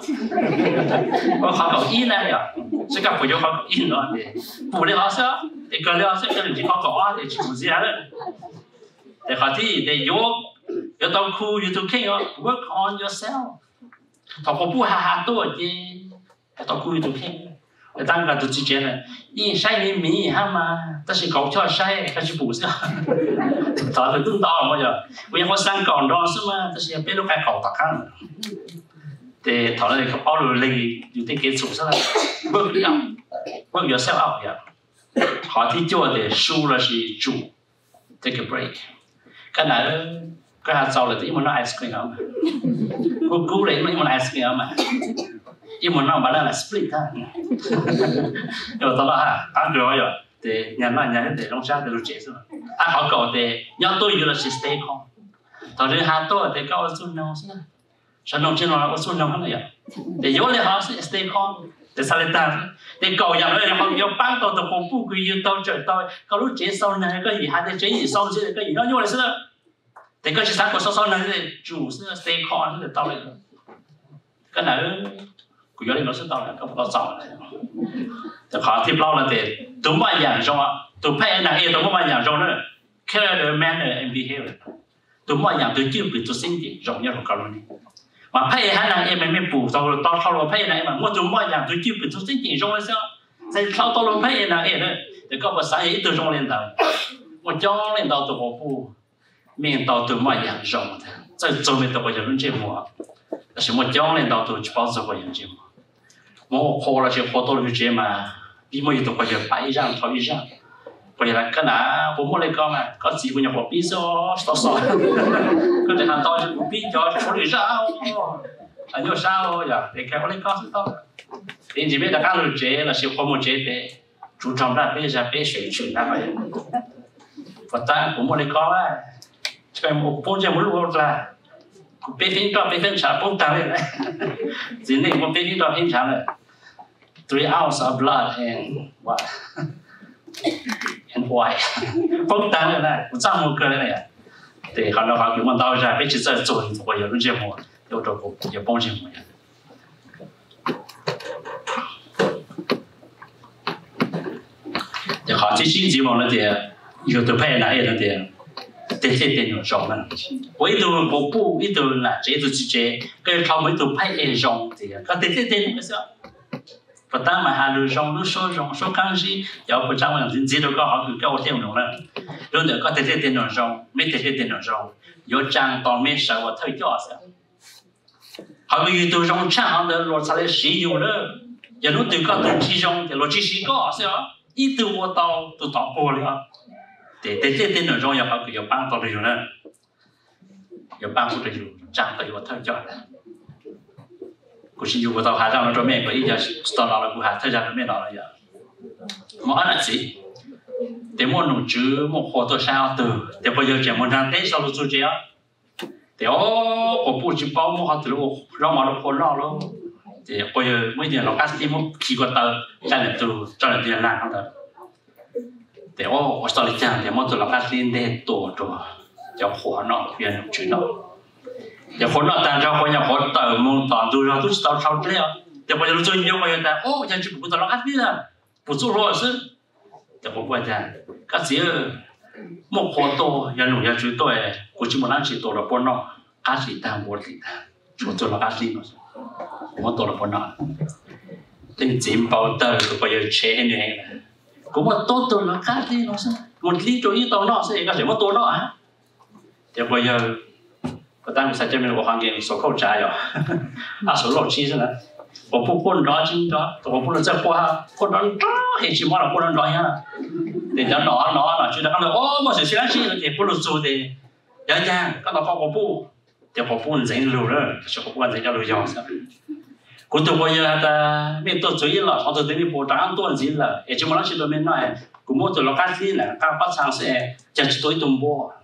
có họ cầu in này rồi sẽ gặp phải cho họ cầu in rồi thì phụ liệu họ sẽ thì cái liệu sẽ cái gì họ có thì chỉ phụ gì đấy thì họ thì để vô vô tao khu YouTube kênh đó work on yourself thọ có bu hà hà tôi thì tao khu YouTube kênh người ta người ta chỉ chuyện là đi sai đi mỹ ha mà ta chỉ cầu cho sai ta chỉ phụ sao thọ thì tung to mà giờ bây giờ có sang còn đó chứ mà ta chỉ biết lúc cái cầu tắc ăn thì thọ này có bao nhiêu lìอยู่ที่เกณฑ์สูงซะแล้ว work out work yourself out 呀họ thì cho để su là gì chủ take a break cái này cái hạt sau là tí muốn nó ice cream không cô cứu đấy mà muốn ice cream mà nhưng mà nó mà là split ha rồi tao là ăn rồi rồi thì nhà nó nhà để long sao để lúc chết rồi à họ cầu thì nhau tôi như là stay calm thằng thứ hai tôi thì cao xuân nhau chứ sao nó trên nó có xuân nhau hết rồi để vô lại họ sẽ stay calm để sao lại ta để cầu nhà nó là họ vô bán tao tao không phụ quy tao trời tao có lúc chết sau này cái gì hai cái chết gì sau chứ cái gì nó vô lại sao thì cái sáng của sau sau này thì chủ sẽ stay calm để tao lại cái này của gia đình nó sẽ tao lại không có sao nàyแต่ขอที่เล่าแล้วแต่ตัวว่าอย่างจงอ่ะตัวแพ้นางเอตัวว่าอย่างจงเนี่ย character manner and behavior ตัวว่าอย่างตัวชื่อเป็นตัวสิ่งที่จงเนี่ยของเขาเนี่ยว่าแพ้ให้นางเอมันไม่ปูตอนตอนเขาเราแพ้นางเอมันว่าตัวว่าอย่างตัวชื่อเป็นตัวสิ่งที่จงเลยใช่ไหมใช่เขาตอนเราแพ้นางเอเนี่ยแต่ก็ภาษาเอตัวจงเรียนต่างว่าจงเรียนต่อตัวปูเมียนต่อตัวว่าอย่างจง这中面都会有人节目啊，但是我จงเรียนต่อตัวเฉพาะตัวอย่าง节目我ขอ了些活动的节目比我有的或者白一张、头一张，或者可能我们来讲嘛，搞几个人活比少少少，可能看到就不比较处理上哦，啊有啥哦呀？你看我来讲是到了，你这边的干路节那些活动节的，主张的别是别水水那个，不但我们来讲啊，这个我不讲不录了。别分到别分长不当的，今天我别分到分长了。Three ounces of blood and what and why 不当的呢，我这么个的呀，对，好多好给我到这，别去这做我有节目，有这个有帮节目呀。就好，这些节目那点有的拍哪一那点。这些电脑上呢，我一度我不一度啦，这度直接跟他们都拍一张的，可这些电脑是，不但嘛还有上路上上上康熙，要不咱们人知道个好就叫我电脑了，有的个这些电脑上，没这些电脑上，有张当面手我推掉是，还有一度上长行的落下来石油了，有那对个东西上的落几十个是啊，一度我到都到过了。để để để để nội dung nhà họ kiểu ban tổ điều này, kiểu ban tổ điều chẳng phải có thời gian này, cũng chỉ dùng tàu hải ra nó cho mình có ý giờ tàu nào là cũng hải thời gian nó mới nào là giờ, mà anh là gì, để muốn nụ chữ một hồ tôi sao từ, để bây giờ chỉ muốn rằng thế sao được chưa, để ô có bút chỉ bao một hạt từ lúc rau mà nó khô lo luôn, để bây giờ mấy tiền nó cắt đi một chỉ có tờ, cho nên từ cho nên tiền làm không được. để ô我到底讲，để mà tôi làm cái liên để tổ cho cho họ nó biến chuyện nó, để họ nó đang cho họ nhà họ tự muốn toàn tôi ra tôi tao sau thế à, để bây giờ tôi nhiều bây giờ ta ô giờ chỉ muốn tôi làm cái gì à,不做了是，để họ bây giờ cái gì một họ tổ nhà nông nhà chủ tôi, tôi chỉ muốn làm chỉ tổ là bọn nó, cái gì ta muốn gì ta, chúng tôi làm cái gì mà, muốn tổ là bọn nó, nên chỉ bảo tờ tôi bây giờ chế như thế này. Cũng một tốt tôi là khác đi nó sao một lý cho ý tao nó sẽ có thể một tốt nó à thì bây giờ có tăng sẽ cho mình một hoàn cảnh số khẩu trái rồi à số lỗ chi thế này một phụ quân đó chính đó một phụ là rất qua quân đó đó thì chỉ muốn là quân đó nhá để cho nó nó là chuyện đó nó ô mà sự sáng chi thì phụ là dù thì dễ dàng các nó có một phụ thì một phụ là dễ lừa đó số phụ là dễ cho lừa dòng sao cũng tôi bây giờ ta biết tôi chú ý là họ tôi thấy bộ trang tôi gì là, chỉ muốn nói chuyện tôi mới nói, cũng muốn tôi lo cái gì là các bác sáng sẽ chỉ tôi tung bộ,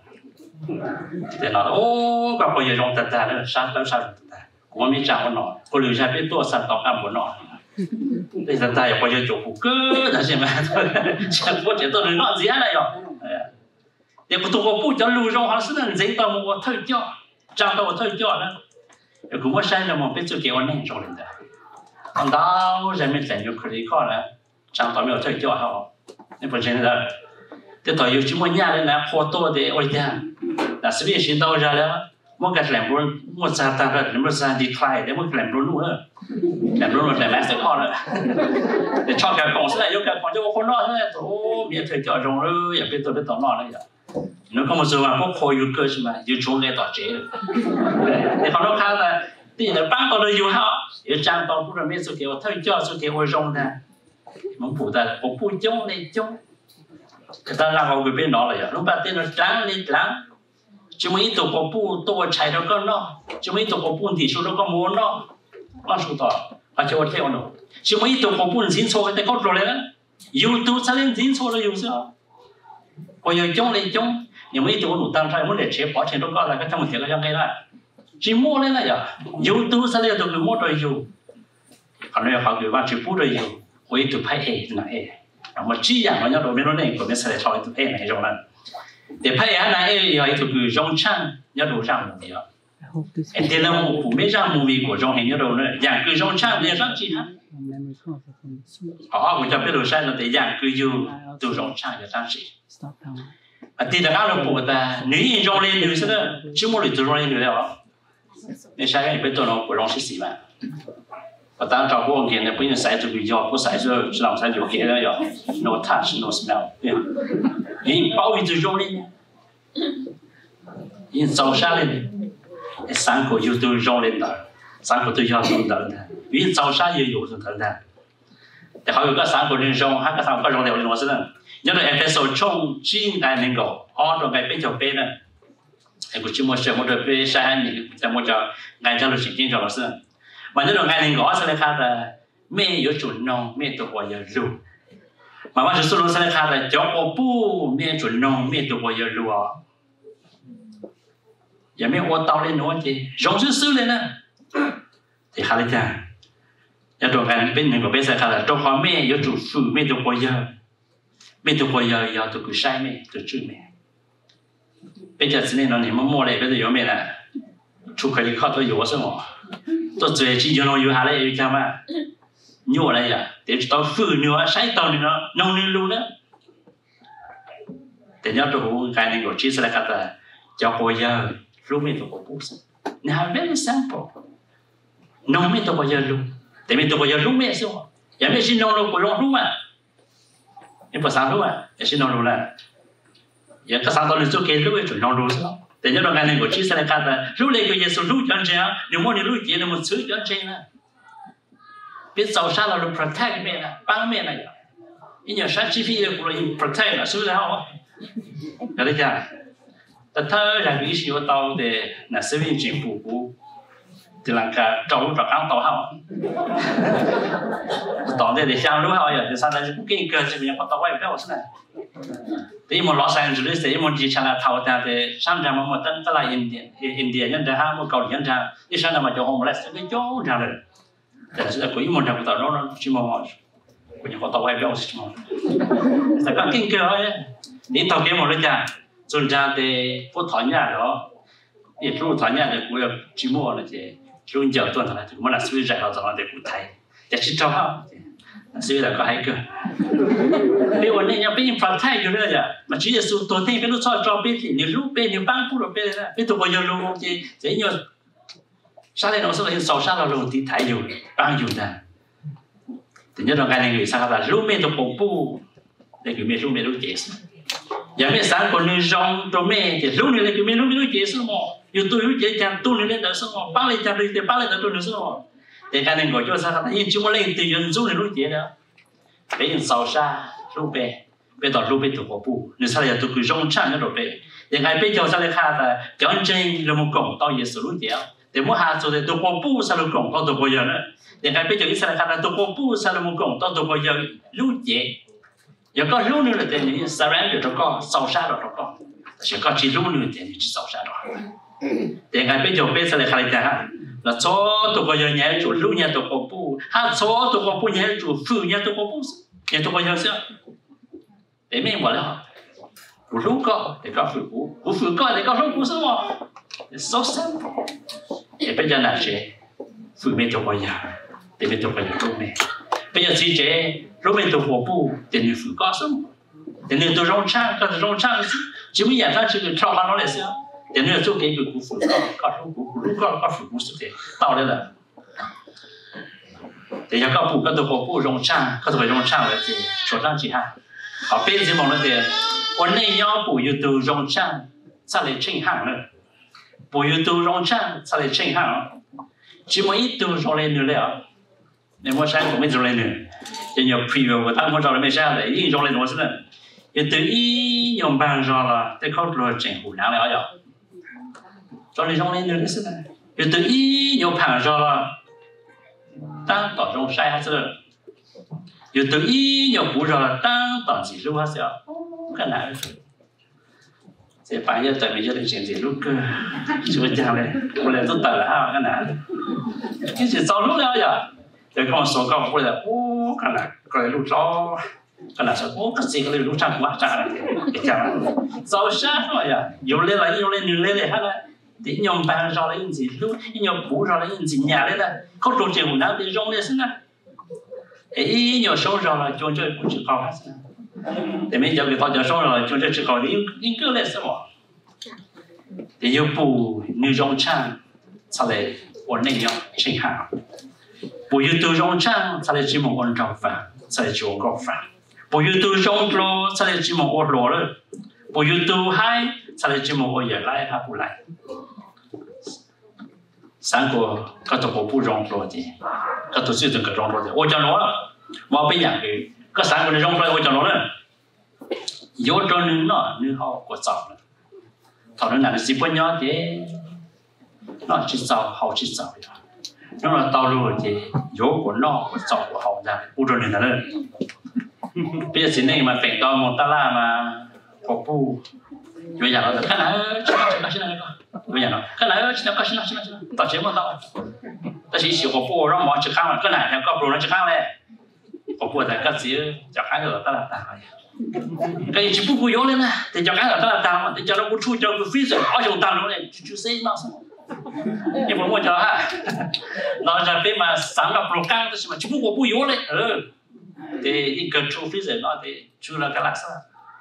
để nói ô các bây giờ trong tất cả là sao làm sao tất cả, cũng mới chẳng có nói, cũng lưu ra biết tôi sản tạo cả bộ nói, bây giờ ta bây giờ chủ phụ cứ là gì mà thôi, chẳng có chuyện tôi nói gì hết này rồi, để tôi có phụ cho lưu trong họ sẽ là dễ tao một thời cho, 长到我退掉了，如果山上我被做给我那种人的，我到人民人就可以靠了，长到没有退掉好，你不真的，这到有什么年的呢？好多的我讲，那是不是到这了？我个两波，我咋当个两波啥地开的，我两波路了，两波路两百多靠了，你超开公司了，有开公司我混了，那都免退掉中了，也别都别到那了呀。你跟我说啊，我可有个什么，有中来到这了，你好多看了，对的，办到了有好，有长到不是每次给我退掉就给我用的，我不的，我不用来用，当然我会被拿了呀，如果对着长来长。就没ตัวกูปูตัวใช้แล้วก็นอจะไม่ตัวกูปูที่ชุดแล้วก็ม้วนนอก็ชุดต่ออาจจะว่าเที่ยวหนูจะไม่ตัวกูปูสินโซ่แต่ก็โดนเลยนะอยู่ตัวซะเล่นสินโซ่แล้วอยู่ซะพออยู่จ้องเลยจ้องยังไม่ตัวหนูตั้งใจมันเด็ดเชฟพอเชฟแล้วก็อะไรก็จะมาเสียก็ยังไงล่ะจีม้วนเลยนะอย่าอยู่ตัวซะเล่นตัวกูม้วนตัวอยู่เขาเนี่ยเขาคือว่าจีปูตัวอยู่คุยตัวไพ่เอ๋นะเอ๋มาจี้อย่างมันยังโดนไม่รู้เนี่ยก็ไม่ใส่ทอยตัวเอ๋ไหนตรงนั้นแต่พยานนั้นเองยังถูกยงช่างยังดูช่างมุมเดียวแต่เราผู้ไม่ช่างมุมมีกว่าจงเห็นยังดูเนี่ยอย่างคือยงช่างเนี่ยช่างจีฮะอ๋อผมจะไปดูช่างแต่อย่างคืออยู่ดูยงช่างจะช่างจีแต่แต่เราปกตินี่ยงเรียนอยู่ใช่ไหมชั่วโมงหรือตัวเรียนอยู่แล้วเนี่ยใช่ไหมเป็นตัวน้องกูลองสิสิมา我当照顾给那不用塞住比较，不塞住知道塞就给了要 ，no touch no smell， 对吧？因包围最重的呢，因早上的呢，三个就都容的的，三个都要容的的，因早上也有是的的，但还有个三个人容，还个三个容的我是的，你那 F S O 冲进来能够，好多个变就变了，哎，估计我是我这边山里，在我家俺家都是经常是。mà nếu ngày này ngõ sẽ là khác là mẹ có chuẩn nông mẹ tụi có giờ ru mà mà số lượng sẽ là khác là cháu có bu mẹ chuẩn nông mẹ tụi có giờ ru à giờ mẹ ô tao lên nói thì giống sư sư lên nè thì khác là chăng giờ tụi ngày bên mình có biết sẽ khác là cháu có mẹ có chủ phụ mẹ tụi có giờ mẹ tụi có giờ giờ tụi cứ sai mẹ tụi chửi mẹ bây giờ xin nó thì mà mua lại bây giờ có mẹ là chụp cái khó tôi có sao mà tôi chơi chỉ cho nó yêu hà lại cho mà nhiều này à để tao phử nữa sai tao nữa nông nữa luôn đó để nhớ tôi cái này của chị sẽ là cái là cho cô giờ lúc mình tôi có bút now very simple nông mình tôi có giờ luôn để mình tôi có giờ lúc mình sao giờ mình xin nông luôn của nông luôn mà em phải sáng luôn mà để xin nông luôn là giờ cái sáng tao nên做给lúc mình chuẩn nông luôn saoแต่เนี่ยเราการเงินก็ชี้แสดงการแต่รู้เลยก็ยังสู้รู้จังเจ้าเดี๋ยวมันรู้เกี่ยนมันซื้อจังเจ้านะเป็นสาวชาเรา protect แม่นะป้องแม่นะอย่างอีอย่างชั้นชีพีเราเรา protect นะซื้อแล้วอะไรจ้ะแต่ถ้าอย่างนี้สิว่าเราเดี๋ยวน่ะซื้อจริงปุ๊บปุ๊บที่หลังก็เจ้ารู้จักการต่อเขาต่อเดี๋ยวเดี๋ยวช่างรู้เขาอย่างเดี๋ยวสั่งได้ปุ๊บเก่งเกินจะมีอย่างต่อไว้ไม่ได้หรอกใช่ไหมแต่อีมันลอสแองเจลิสแต่อีมันจีชันละเท่าแต่แต่ช่างจำมันมันตั้งแต่ละอินเดียอินเดียยันแต่ห้ามันเกาหลียันแต่อีช่างน่ะมันจะโฮมเลสก็ย้อนจังเลยแต่สุดท้ายก็อีมันจะกูต่อโน่นชิมอมกูยังต่อไว้ไม่ได้ชิมอมแต่ก็เก่งเกินเลยนี่ต่อเกี่ยวหมดเลยจ้ะจนจ้าแต่พูดถอนยาเหรออีรู้ถอนยาแต่กูยังชิมอมเลยจ้ะรู้เจอตัวนั้นถึงมันละซื้อใจเราตอนเด็กกูไทยแต่ชิดเจ้าเขาซื้อแล้วก็ให้เกินเป็นวันนี้ยังเป็นฝันไทยอยู่เลยจ้ะมันชี้จะสู้ตัวที่เป็นลูกชอบจอเป็นที่นี่รู้เป็นนี่บ้างพูดเป็นนะเป็นตัวก็ยังรู้ที่จะยังชาติเราสมัยสาวชาติเราลงที่ไทยอยู่บ้างอยู่นะแต่เนี่ยเราการเงินสักการรู้ไม่ตัวผมปูแต่คือไม่รู้ไม่รู้เจสยังไม่สารคนนึงจงตัวแม่แต่รู้นี่เลยคือไม่รู้ไม่รู้เจสมั้งอยู่ตัวรู้เจสกันตัวนี่เล่นแต่สมองป้าเลยจับเลยแต่ป้าเลยแต่ตัวนี่สมองแต่การเงินก็จะสักการยิ่งจุ่มเล่นตียันจุ่มนี่รู้เจสแล้วเป็นยิ่งสาวชารู้ไปไปต่อรู้ไปตัวผมปูนี่สักอย่างตัวคือจงช่างนี่รู้ไปยังไงไปเจ้าสักเลยค่ะแต่ย้อนใจเรามุ่งก่งต่อเยซูรู้เดียวแต่เมื่อหาตัวตัวผมปูสักเลยก่งต่อตัวก็ยังนะยังไงไปเจ้าอิสระค่ะแต่ตัวผมปูสักเลยมุ่งก่งต่อตัวก็ยังรู้เจยังก็รู้นี่แหละแต่นี่สารเดี๋ยวเราก็สาวชาเราก็แต่ก็จีรู้นี่แต่นี่จีสาวชาเรายังไงไปเจ้าไปสักเลยค่ะแต่ฮะแล้วโซ่ตัวก็ยังเนี่ยจู่รู้เนี่ยตัวผมปูหาโซ่ตัวผมปูเนี่ยจู่ฝืนเนี่ยตัวผมปูเนี่ยตัวก็ยังเสียแต่ไม่หมดแล้วรู้ก็แต่ก็ฝืนกูกูฝืนก็แต่ก็รู้กูซะว่า It's so simple. Thì bây giờ là chế, phụ mẹ tôi có nhà, thì mẹ tôi có nhà lúc mẹ. Bây giờ chỉ chế, lúc mẹ tôi có bù, thì người phụ có sống. Thì người tôi rong trang, có tôi rong trang, chỉ mới nhận ra chỉ cái trao hoa nó là sao. Thì người tôi cái cái phụ có, có phụ có có phụ cũng sự thế, tạo đây là. Thì giờ có phụ có tôi có bù rong trang, có tôi rong trang là gì, chỗ trang chỉ ha. Ở bên dưới mong nó thì, ôn này nhau bù yêu tôi rong trang, sao lại chênh hàng nữa. Bù yêu tôi rong trang, sao lại chênh hàng. Chỉ mới ít tôi rong lên nữa là, nếu mà sáng cũng biết rong lên nữa. Thì nhiều preview của ta muốn rong lên mấy sáng đấy, ít rong lên nữa sẽ là. Thì từ ý dùng bàn rong là, thì không rồi chênh hủ nắng lại ở cho nên rong lên nữa sẽ là. Thì từ ý dùng bàn rong là, tăng tỏ rong sai hay sẽ là. Thì từ ý dùng bù rong là, tăng tỏ chỉ lưu hay sẽ là. Cái này thì bây giờ tại vì giờ chuyện gì lúc chưa chào này, có lẽ tôi tận là cái này, cái gì sau lúc nào vậy? Thì con số con có lẽ ô cái này có lẽ lúc đó cái này sao ô cái gì cái lúc trang quá trang này, cái chả sau sát rồi à, nhiều lên là nhiều lên nhiều lên này hết rồi, thì nhom bàn rồi là những gì lúc nhom bù rồi là những gì nhà đấy là, không trộn chừng nào thì rong lên xin à, ấy nhiều số rồi là chọn chơi cũng chỉ có hết. Thì mấy giờ người ta cho số rồi chúng ta chỉ có những những cái lệ什么，thì yêu bù như rong trang，才来我那样清寒，不要多rong trang，才来只么我找饭，才来做个饭，不要多rong lo，才来只么我落了，不要多嗨，才来只么我也来还不来。三个个都不不rong lo的，个都是这个 rong lo的，我讲了了，我不讲的。个三个人用出来我讲了呢，有着人了，你好过早了，讨论哪个是不鸟的，那去找好去找呀，那么到路的有过那我找过好的，不着人的人，别是那嘛飞到蒙大拉嘛，跑步，有讲了的，看来去哪去哪去哪个，有讲了，看来去哪个去哪去哪去哪，到节目到，但是喜欢跑步让我去看了，个哪天搞不着去看嘞。我不在个只叫孩子到了大呀，个一直不够用的呢，得叫孩子到了大嘛，得叫他不出叫个飞水，好像当中嘞，就就谁那什么，你不我叫哈，那这边嘛三个不干的什么，就不过不用嘞，呃，得一个出飞水那得出了个垃圾，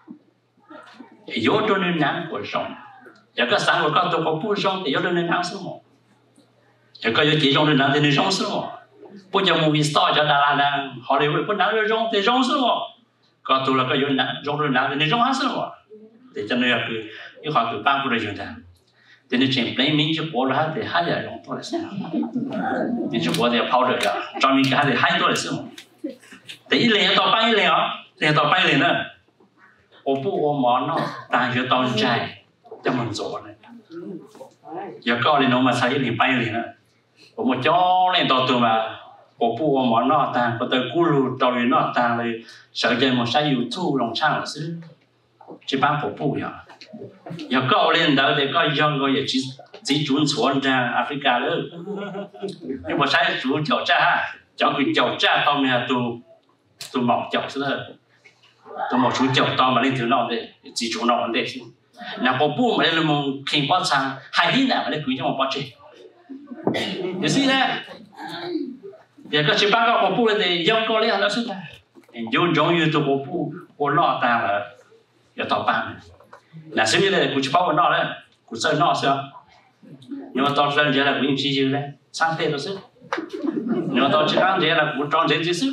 有的人难过上，有个三个高都过不上，有的人难什么，有个有几种人难的人上什么。不叫 movie star 叫大啦，Hollywood 不难的种，得种什么？搞多了个有难，种的难的那种还是什么？得真的要个，一下个半步的用的，得你真本民族国了还得还要用多的是，民族国得跑着呀，专门还得还多的是么？得一年到半一年啊，年到半一年呢，我不我忙呢，但是到ใจจะมัน做呢，要搞的弄嘛才一年半一年呢，我们教练到多嘛。我不我忙那但我的咕噜到于那但嘞，小姐们晒有土弄唱是，这般不不呀。要教练到的个样个也只只准错这阿非加了，你我晒主脚架哈，脚个脚架到面都都毛脚是的，都毛出脚到嘛那头那的只准那问题是，那我不嘛那么看不长，还很难嘛那规矩我不知，也是呢。giờ có chỉ ba cái hộp bút thì dân có lẽ nó sẽ là dùng giống như tôi hộp bút của nó ta là giờ tao bán là xem như là của chỉ bao nó đấy của chơi nó sao nhưng mà tao chơi là của chỉ gì đấy sang thế đó chứ nhưng mà tao chỉ ăn thế là của tròn thế chứ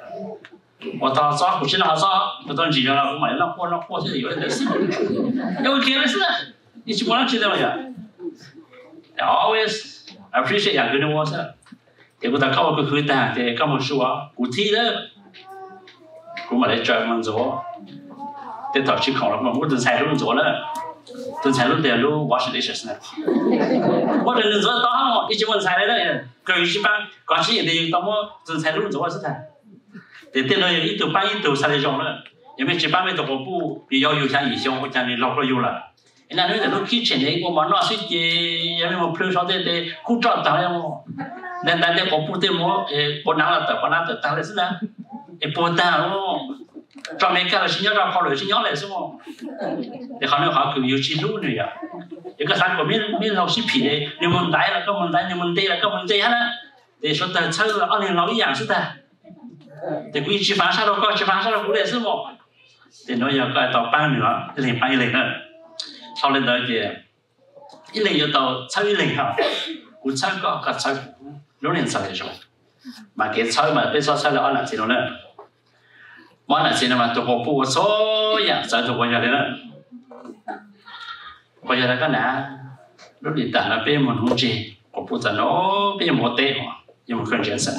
và tao sao của chỉ là sao của tao chỉ là của mày nó qua nó qua thì có đấy chứ nhưng kia đấy chứ你只管知道了呀 I always appreciate อย่างอื่นว่าซะthì người ta có cái khởi ta thì có một số cụ thi đó cũng mà để chơi mang gió thì thằng chỉ khổng là mà muốn từng xài luôn gió nữa từng xài luôn tiền luôn wash dishes này có từng gió to không ít chỉ muốn xài đấy đấy cái gì bằng còn chỉ thì tao muốn từng xài luôn gió sẽ thì tiền nó ít từ bao ít từ xài rồi nữa nhưng mà chỉ bao mấy tàu bu bị yêu yêu sang ý xong hoặc là lọc rồi yêu là nên là nó khi chuyển đấy của mà nó suy thì em một plus sau đấy thì cũng chọn tao em nên là để có phụ tiền mua con nào là tập con nào tập tăng lên xí na, phụ tăng luôn, cho mấy cái là sinh nhớ ra phao lưỡi sinh nhớ lại xí mà, để họ nói họ cứ yêu chi luôn nữa, 有個三個面面老師皮的，你問題啦，個問題你問題啦，個問題係啦，你說的車了，二零老一樣是的，你估計吃飯啥都搞，吃飯啥都不來是麼？你nói giờ coi tàu ban nữa, cái liền bay liền nữa, sau lên đó kìa, cái liền giờ tàu chơi liền hả, cú chơi có cả chơi, lúc liền chơi rồi, mà cái chơi mà bây giờ chơi là ăn là gì nữa, món là gì nữa mà tụi cô phụ số ya chơi tụi cô giờ đấy nữa, bây giờ là cái nào, lúc đi tận là bây một hôm gì, cô phụ cho nó bây một tết mà, nhưng mà không chuyện gì.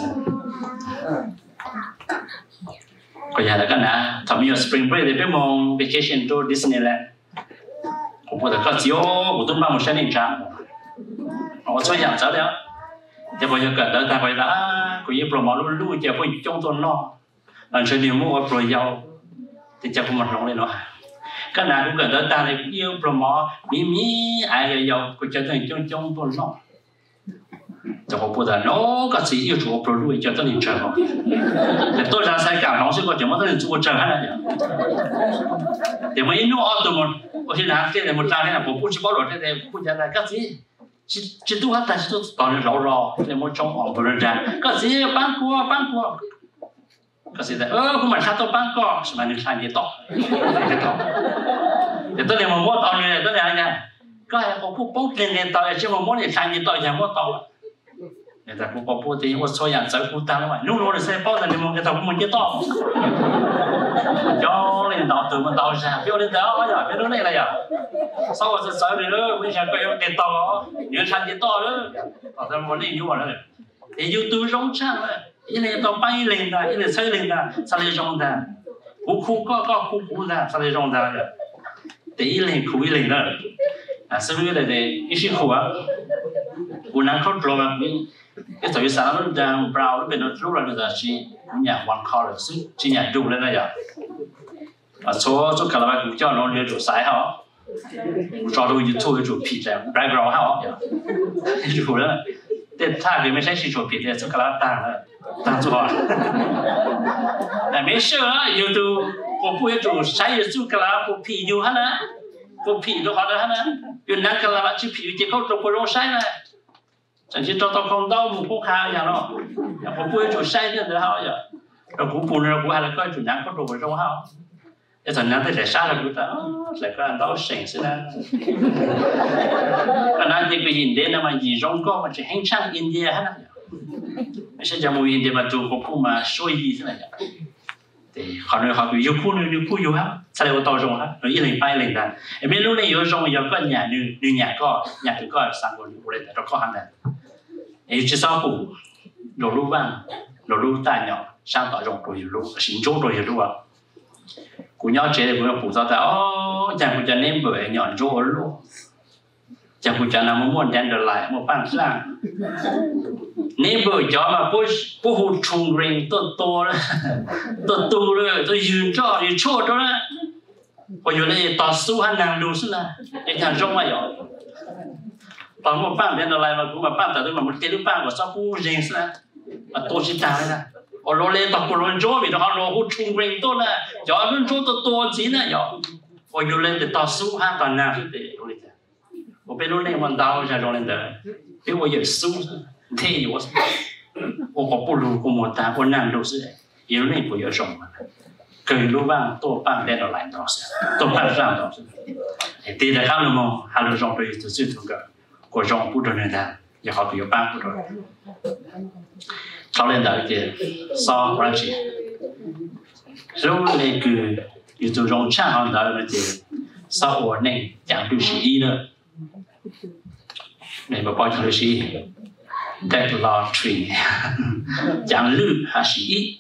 Bây giờ là cái nào, thằng mình ở spring break thì biết mong vacation to Disneyland, cũng có thể có chiếu của tôi mang một xe điện trang, họ cho giảm giá đấy, thì bây giờ cần tới ta phải đã, cũng như promo luôn luôn chỉ có trong tuần nó, lần sau đi mua ở pro giàu, thì chắc cũng một lòng lên nó, cái nào cũng cần tới ta thì yêu promo, mí mí ai giàu cũng trở thành trong trong tuần nó. Cho họ bây giờ nó có gì yêu chuộng pro lui cho tôi nhìn trời không? Để tôi ra sai cảm nó sẽ có chuyện mà tôi nhìn chuộng trời hay là gì? Để mà in nó auto một, có khi nào cái này một trang này là bộ chỉ bảo luật thế này, bộ giờ là cái gì? Chỉ chỉ tu hết tại sao toàn là rõ rõ, để một trong họ bớt ra, cái gì bán qua bán qua, cái gì đấy, ơ không mà sao tôi bán qua, sao mà những sai gì to, để tôi làm một món tàu này tôi làm này, cái này có phụ bốc lên lên tàu, chứ mà món này sai gì to chẳng món tàu. Người ta cũng có bố tí, ôi xôi dạng chơi cụ tăng lắm. Lúc đó là xe bao giờ thì người ta cũng muốn chết to. Cho lên tàu từ mà tàu ra, biết lên tàu bây giờ, biết lúc này là gì? Sau rồi sẽ chơi đi nữa, bây giờ có cái tàu đó, nhớ sang chết to nữa. Tàu ra muốn đi vô nữa. Thì YouTube rong trang nữa. Cái này tàu bay lên ra, cái này chơi lên ra, sao lại rong ra? Khu khu có có khu khu ra, sao lại rong ra rồi? Thì lên khu lên nữa. À, sau đó là để cái gì khu á? Cô nàng không rồi mà cái thời gian nó đang brown nó bên nó lúc là giờ chỉ nhà one color chỉ nhà dùng lên này vậy, à số số cái là cũng cho nó nhiều chỗ sai hả, cho đôi YouTube chỗ phi ra background hả, chỗ đó, để thay vì mấy cái chỗ phi thì số cái là tăng là tăng chỗ hả, là mấy số YouTube có phụ chỗ sai số cái là phụ phi nhiều hả nè, phụ phi nó họ đó hả nè,原来cái là chỉ phi chỉ có trong bộ sai này. Chẳng chỉ cho tao không đau một phút hai giờ nó, nhà có quê chỗ sai nữa nữa hao giờ, rồi cũng buồn rồi cũng hay là coi chủ nhà có đồ ở trong hao, cái thằng nhà thấy sai là cũng ta, lại có anh đau sành xí ra, cái này thì cái gì đấy là mà gì trong có mà chỉ hành trang India hết á,ไม่ใช่จะมูIndia mà tụi có cũng mà xôi gì thế này, thì họ nói họ bị yêu khu yêu khu yêu hết, sao lại có tao trong hết, rồi ý lên bay lên ra, em biết lúc này yêu trong giờ có nhà như như nhà có nhà thì có sang bên bên này, nó có hàng này. Ấy chỉ sau cụ đồ lúa vàng, đồ lúa tai nhỏ, sang tỏi rồng rồi lúa, sinh chỗ rồi lúa. Cụ nhỏ chế thì cũng phụ cho ta, ô, chẳng cụ chẳng nên bởi nhọn chỗ lúa, chẳng cụ chẳng làm muốn đen trở lại một bằng sang, nên bởi cho mà bố bố hụt trùng rình tôi tôi tôi tôi rồi tôi dừng cho thì chốt đó đó, bây giờ này tao su hắn nàng lúa xí là, cái thằng rồng mà giỏi. Còn một bạn bên đó lại mà cũng mà bạn ta tức là một cái đứa bạn của sao cũng riêng ra mà tôi chỉ ta đấy nè, ở lô lên tập của lô chỗ vì nó họ lô hút chung riêng tôi nè, cho lô chỗ tôi tôi chỉ nè nhở, ở lô lên để tao su hai toàn nào để lô lên, ở bên lô lên hoàn đau ra lô lên đấy, bây giờ su thế gì vậy, ở có bộ lô của một ta, ở nàng lô gì đấy, yếu lên bây giờ rộng mà, cười lô vàng tôi bạn bên đó lại đó sẽ, tôi bạn ra đó sẽ, thì là khá là mong, hai lô rộng rồi tôi suy thường cả. Của trong bút này là giờ họ bị bán bút rồi, sau lên đó thì sau quan chỉ, rồi này cứ như tôi trong trang hàng đó là thì sau ổn này chẳng được gì nữa, này mà bao nhiêu gì, dead lottery, chẳng lư hay gì,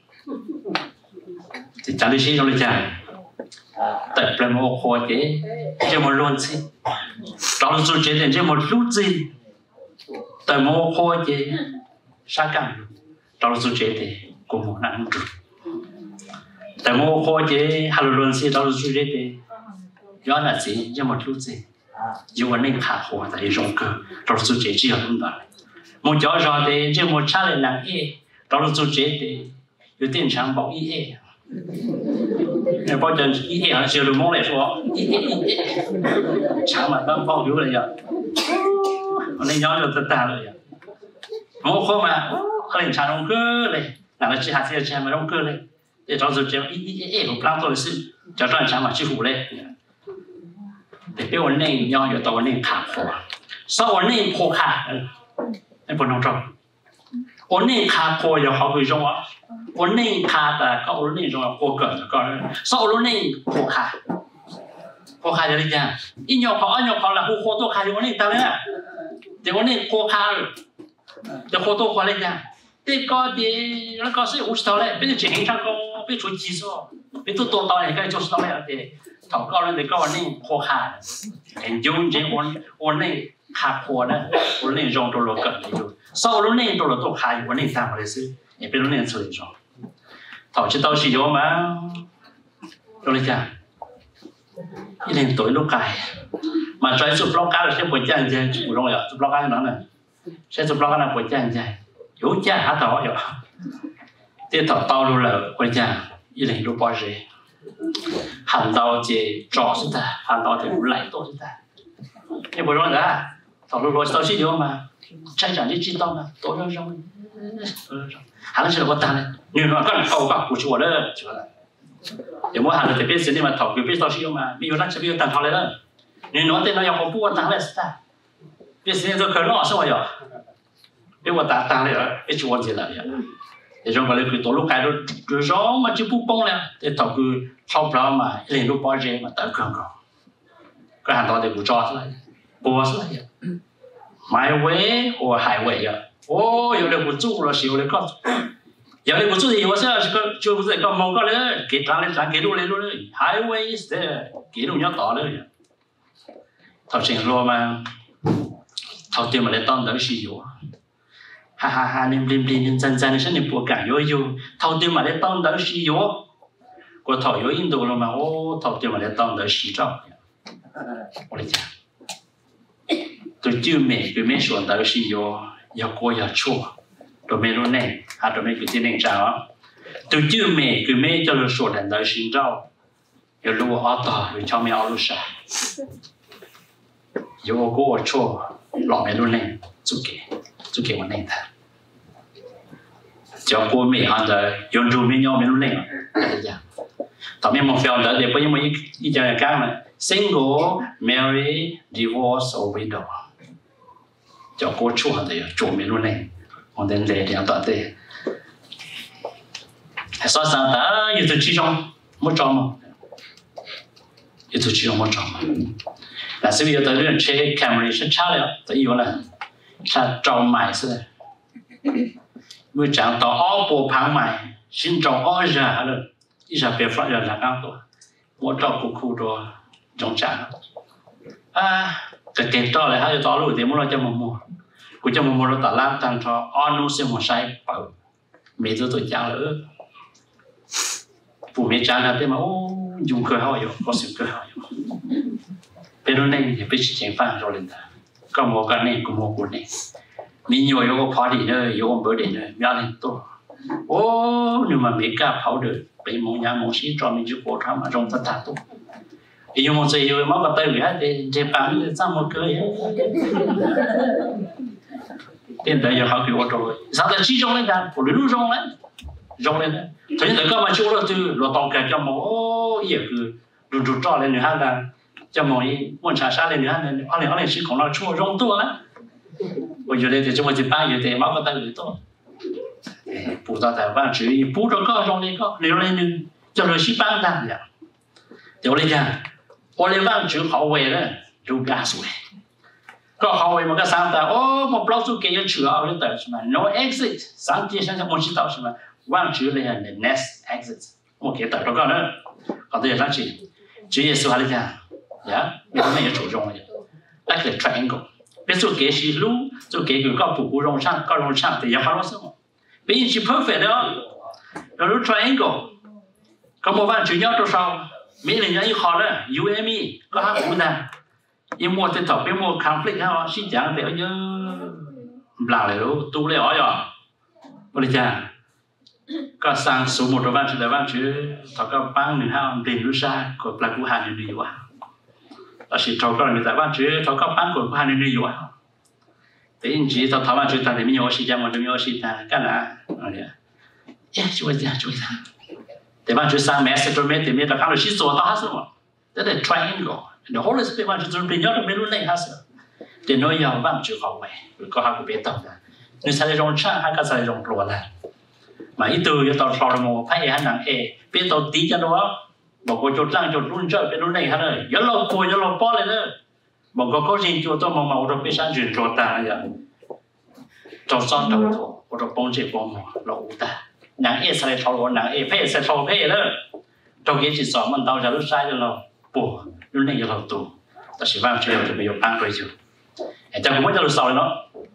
thì chẳng được gì rồi chẳng. Tại vì một khối thế, chỉ một luôn gì, đó là số chế chỉ một lúc gì, tại một khối thế, sao càng, đó là số chế thì cũng một năm rồi, tại một khối thế, hai luôn gì, đó là số chế thì, đó là gì, chỉ một lúc gì, dù anh nên khá khổ tại trong cơ, đó là số chế chỉ hơn đó, một chỗ rồi thì chỉ một cha lên nặng e, đó là số chế thì,有电厂保一 e。 那包真一天上学了梦来说，长嘛当包流了呀，我那娘就得单了呀，我后嘛，后来长中哥嘞，那个其他些钱嘛中哥嘞，这张是这样一一一我不让做的事，叫赚钱嘛几乎嘞，得被我那娘就到我那卡破，稍我那破卡，那不能做。我那卡破也好贵重啊，我那卡的搞我那种破梗的搞人，所以我那破卡，破卡就这样，一鸟跑二鸟跑了，我活多卡就我那当然，就我那破卡了，就活多过来讲，这搞的那搞是五十刀嘞，别就经营上高，别出技术，别做多刀嘞，该九十刀嘞的，讨搞人得搞我那破卡，很久前我我那卡破呢，我那种都落梗的就。sau lúc này tôi là tôi khai của này ta mà lấy sự, để biết lúc này xử lý rồi, thảo chỉ tao chỉ vô mà, tôi lấy chả, cái này tối lúc cài, mà trái sụp lóc cá là sẽ bồi chăn chơi, chủ rồi à, sụp lóc cá nó này, sẽ sụp lóc cá là bồi chăn chơi, yếu chả hả tao vậy, thế thảo tao luôn là bồi chăn, cái này lúc bao giờ, hàng tao chỉ trò xuống ta, hàng tao thì cũng lại tốt xuống ta, cái bồi rồi đó, thảo lúc rồi tao chỉ vô mà. Trai chẳng đi chi tao mà tối hơn xong hắn chỉ là có tan này nhưng nó còn cầu gặp của chùa đó để mỗi hàng thì biết xin mà thầu biết tao chịu mà bây giờ nó sẽ biết tàn thọ lại đó nhưng nó tên nó要不过当来是的biết xin tôi khởi nó sao vậy biết qua tàn tàn lại biết chùa gì lại để trong cái cái tổ lúc cái đó rồi gió mà chỉ bút bông này để thầu cứ sau đó mà liền lúc bao giờ mà tới cường cường cái hàng đó thì bút cho lại bùa lại my way or highway 啊，哦，有的不住了，是有的搞，有的不住的，有些是个就不是搞某个嘞，给当嘞当给路嘞路嘞 ，highway is there， 给路要到了呀，头先说嘛，头对嘛来当都是有，哈哈哈，你你你你真真的是你不敢有有，头对嘛来当都是有，我头有印度了嘛，哦，头对嘛来当都是照，我来讲。tôi chưa mẹ tôi mẹ xuống tới xin vô giờ cô giờ chua tôi mẹ luôn này à tôi mẹ cứ tin rằng sao tôi chưa mẹ tôi mẹ cho nó xuống đến tới xin rau giờ lúa ở tờ rồi cho mẹ ở lúa sa giờ cô chua lọ mẹ luôn này chú kể chú kể một này thật cho cô mẹ ăn rồi dùng dùng mẹ nhau mẹ luôn này là gì tao mẹ một phiếu đó để bây giờ mấy cái giờ cái mà single married divorce or widow cho cô chua thì chua mình luôn này, còn đến để để tận thế, sao sao ta, yêu thương chi trong, một trong mà, yêu thương chi trong một trong mà, là sự yêu thương đến chơi Camry sẽ trả lại, tự yêu là trả trong mày sẽ, mới chẳng tao áo bộ phẳng mày, xin trong áo ra rồi, ít ra bị phát ra là ngang tuổi, một trong cuộc khu rồi, trong trả, à. cái tiền đó là hai đó luôn thì muốn lo cho mình mua, của cho mình mua nó tạo làm tăng cho anh nuôi xem một sai bảo mẹ tôi tôi trả lỡ, phụ mẹ trả là thế mà ô dùng cơ hội rồi có sự cơ hội rồi, bây giờ này thì biết chuyện phản rồi lên ta, có một cái này cũng một cái này, mình nhiều có party nữa, nhiều ông bữa đến nữa, nhà lên tôi, ô nhưng mà mẹ cả pháo được, bị một nhà một sĩ cho mình chịu khổ tham mà trong tất cả tôi. Yêu một giây yêu máu vào tay người hết thì đẹp lắm thì sao một cười tiền đấy giờ họ kêu rồi sao ta chỉ trong lên đàn của đứa trong lên trong lên đấy thế nhưng các bạn chú là từ là tàu cả cho một ô giờ cứ rụt rụt trò lên nữa ha đàn cho mọi muốn trả sát lên nữa ha đàn anh này anh này chỉ còn là chua trong tua á bây giờ đây thì chúng mình chỉ ba giờ thì máu vào tay người tốt phụ ta phải van chữ phụ cho các trong đây có nếu lên cho rồi chỉ ba đàn vậy tiểu lên nha我哋翻轉口味咧，做加水。個口味嘛，個三大哦，我包住幾個處啊，嗰啲是嘛 ，no exit， 三隻想想我知道是嘛，翻轉你係 the next exit， 我記得嗰個咧，我哋上去，主要是話你聽，呀，你咁樣做中嘅，那個 triangle， 別做幾時路，做幾個個步步容上，個容上，對，要發落什麼，別是 perfect 的哦，有個 triangle， 咁我翻轉要多少？mấy lần nhảy khó đó, you and me, có hát cũng ta, nhưng mua tên thầu cái mua conflict ha, xin chẳng thì ở nhớ làm lại đâu, tu lại ở rồi, bây giờ có sang số một văn chữ là văn chữ thọ có băng nửa hai tiền lúc xa của plak của hai nửa nhiều à là chỉ thọ có người ta văn chữ thọ có băng của hai nửa nhiều à thế anh chị thọ thọ văn chữ ta thì mình nhớ chỉ cho một mình nhớ chỉ ta cái nào à yeah chú ý chú ý thế văn chữ sang mẹ sẽ cho mẹ thì mẹ ta khám được chỉ số đó hết rồi thế là triangle the whole is văn chữ chúng mình nhớ được mấy lúc này hết rồi để nói nhau văn chữ học vậy có hai cái bề tổng là nếu sai rong cha hai cái sai rong ruột này mà ít từ cho tao soi một phải hay nặng ê biết tao tí cho nóบอกว่าจุดล่างจุดรุ่นเจ้าเป็นรุ่นไหนฮะเลยย้อนเราป่วยย้อนเราป้อเลยเนอะบอกว่าก็จริงจุดตัวมองมาเราไปสร้างจุดจุดต่างอะไรอย่างจุดซ้อนจุดโถเราปงเจ็บปงหมอเราอุตาหนังเอสอะไรทอร์หนังเอเพ่ใส่ทอร์เพ่เลยจุดยี่สิบสองมันเตาจะรุ่นซ้ายเราป่วยรุ่นไหนเราตัวแต่สิว่าเชื่อจะไม่ยอมตั้งใจอยู่แต่ผมไม่จะรู้สอนเนาะ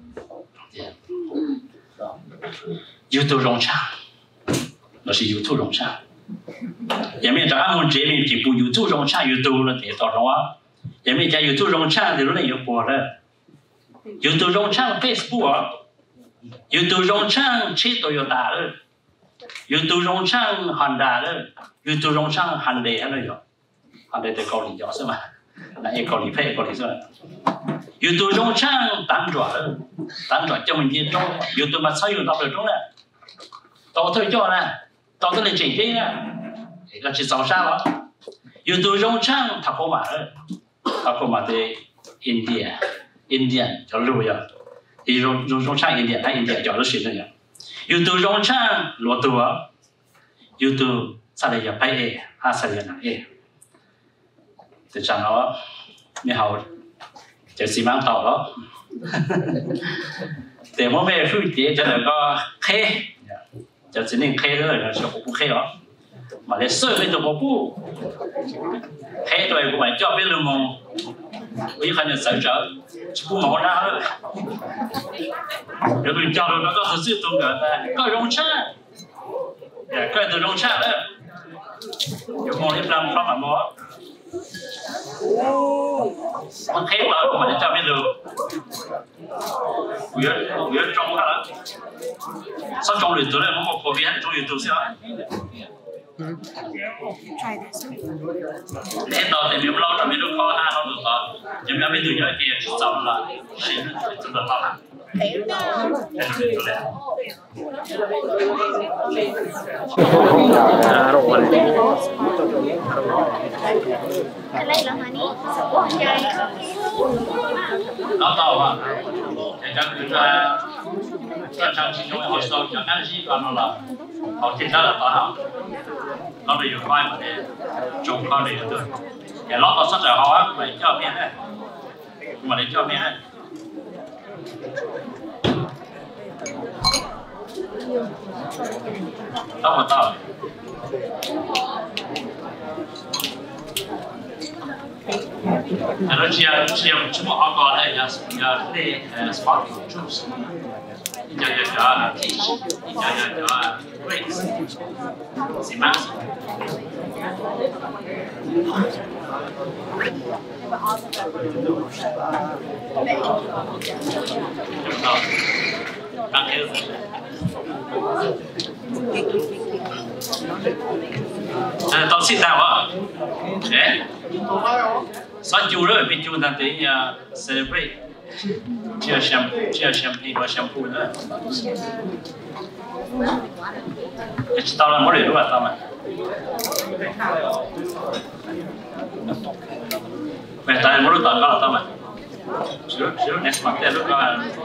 ยูทูบรงช่างเรา是 YouTube รงช่าง也没在俺们这边就不 YouTube รงช่าง YouTube 了得到什么也没在 YouTube รงช่าง的那有播了 YouTube รงช่าง Facebook YouTube รงช่างเชโตโยต้าเลย YouTube รงช่าง Honda เลย YouTube รงช่าง Hyundai อะไรอยู่ Hyundai 在เกาหลี有是吗那也เกาหลี配เกาหลี是吧 YouTube รงช่าง单转了单转叫我们接中 YouTube 嘛参与到了中了到退休了到这里整这个一个去早上了 YouTube รงช่างทักเข้ามาเลยทักเข้ามาที่อินเดียอินเดีย叫路呀ที่รงรงช่างอินเดีย他อินเดีย叫的是那样 YouTube รงช่าง罗多 YouTube 啥的也拍诶他啥的那诶就这样了你好就xi măng tàu đó để mỗi về phi tiết cho được có khe cho chỉ nên khe thôi là sẽ không khe đó mà để sơ lên được một bu khe rồi của bạn cho biết luôn mà bây giờ sợ sợ bu mỏ ra rồi rồi mình cho nó có thực sự tụng được có rong cha có từ rong cha đó rồi mỏ đi làm không mà mỏมันเทปแล้วมันจะไม่รู้เยอะเยอะจงฮะสักจงหรือตัวเลยมันก็พอมีให้จงอยู่ตัวเสียเห็นตอนเดี๋ยวเราจะไม่รู้ข้อห้าเขาดูต่อยังไม่ดูเยอะเกี่ยวกับจำละสิ่งที่จะต่อละอะไรเหรอฮะนี่โอ้ยใหญ่老早啊，人家跟着正常其中好少讲安息干了，好听下来多好，老的有快嘛的，中考的有的，也老早实在好啊，买照片呢，买的照片呢。到不到？然后只要只要这么好搞的，要要那呃 sparkling juice， 一家要叫 peach， 一家要叫 grapes， 是吗？刚开始。呃，到现在我，哎，上酒了，没酒那等呀 celebrate， 只要香，只要香槟和香槟了。也知道了，没得路啊，他们。ไม่ตายไม่รู้ตอนก็เราต้องมาชิลชิล next month ได้รู้ก็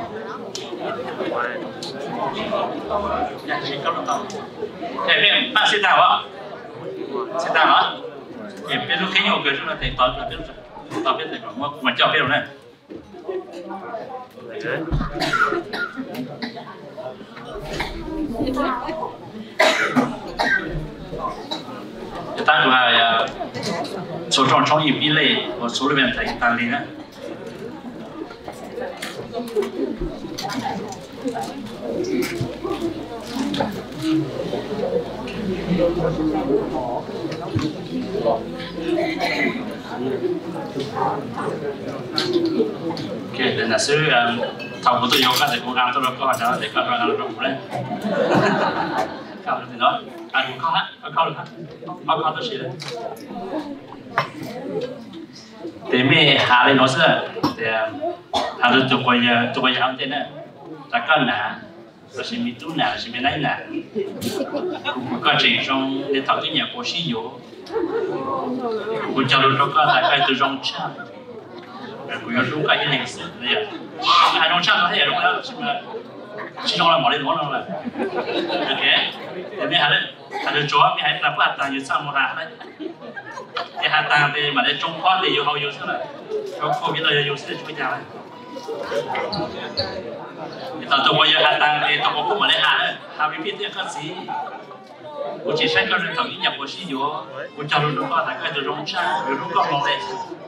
อยากชิลก็เราต้องเฮ้ยเนี่ยมาสิตาวะสิตาวะเฮ้ยเป็นลูกแค่ยังเกิดขึ้นมาแต่ตอนเป็นตอนเป็นแต่ก่อนว่ามันเจ้าเป็นอะไรจะตั้งตัวอะไรส่วนช่องอีพีเลย我手里面在单里呢โอเคเดี๋ยวนะซื้อทำบุตรโยคะแต่กูงานตัวเราก็จะได้การงานเราเลย cao thì nó à cũng cao hết cao cao được hết cao cao tới gì đấy thì mình hạ lên nó sẽ thì hạ được tụi quay tụi quay ăn thế này ta cân nè rồi sẽ mi tu nè sẽ mi lấy nè cũng có chuyện trong để thảo cái nhà của sĩ dỗ cũng cho được có đại cái từ trong cha cũng có đúng cái này sự này à hai trong cha nó hay đúng không là chỉ trong là mọi thứ đó là ok thì mình hạ đấy hạ được chỗ mình hãy làm cái tàng như sao một hạ đấy cái hạ tàng thì mà để trong khoa thì yêu hậu yêu sao là trong khoa biết là yêu sẽ chúng ta tao tụi bây giờ hạ tàng thì tụi cũng mà để hạ đấy hạ bị biết cái gì我只是个人头一年我是有，我假如如果大概就容差，有如果弄嘞，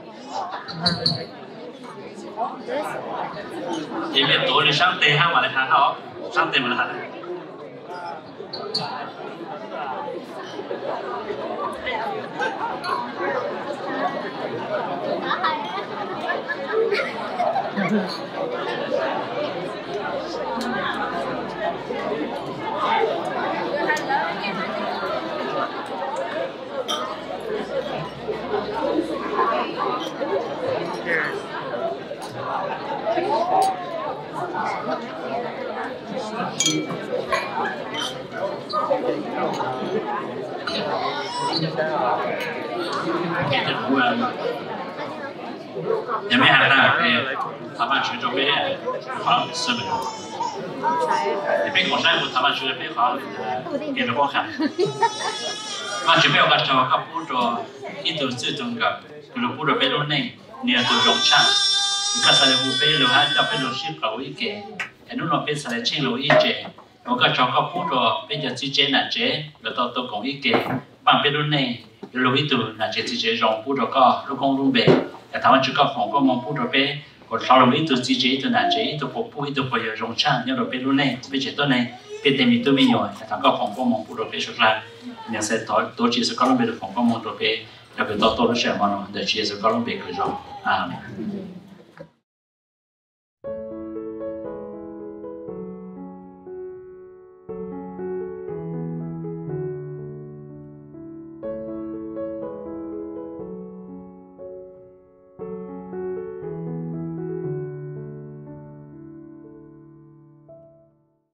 因为多的上地下嘛来看好，上地嘛来看。nhà máy hàng ta thì thằng bạn chuyển cho bé khoảng sáu mươi thì bé còn sai một thằng bạn chuyển bé khoảng cái nó khó khăn mà chuyển bé ở cho các bố cho ít từ từ từ gặp từ lúc bố rồi bé luôn này nhiều từ rộng trang các sản phẩm bé luôn hai cho bé luôn ship vào ý kiến anh nói bé sản phẩm trên luôn ý chế nó các cho các bố rồi bé giờ chỉ chế là chế rồi tao tao cũng ý kiến bằng bé luôn này lúc ý từ là chế chỉ chế rộng bố rồi có lúc không luôn béแต่ถามว่าจุดก็ของก็มองพูดเราไปกดเราเราไม่ตัวจีเจตัวไหนเจตัวปพูดตัวปอยรงช่างเนี่ยเราไปรู้แน่ไปเจตัวไหนเป็นเต็มตัวไม่ย่อยแต่ถามก็ของก็มองพูดเราไปสุดท้ายเนี่ยเสร็จตัวตัวจีสก็ลงไปตัวของก็มองตัวไปแล้วไปตัวตัวเราเชื่อมันเดี๋ยวจีสก็ลงไปคือเราอ่า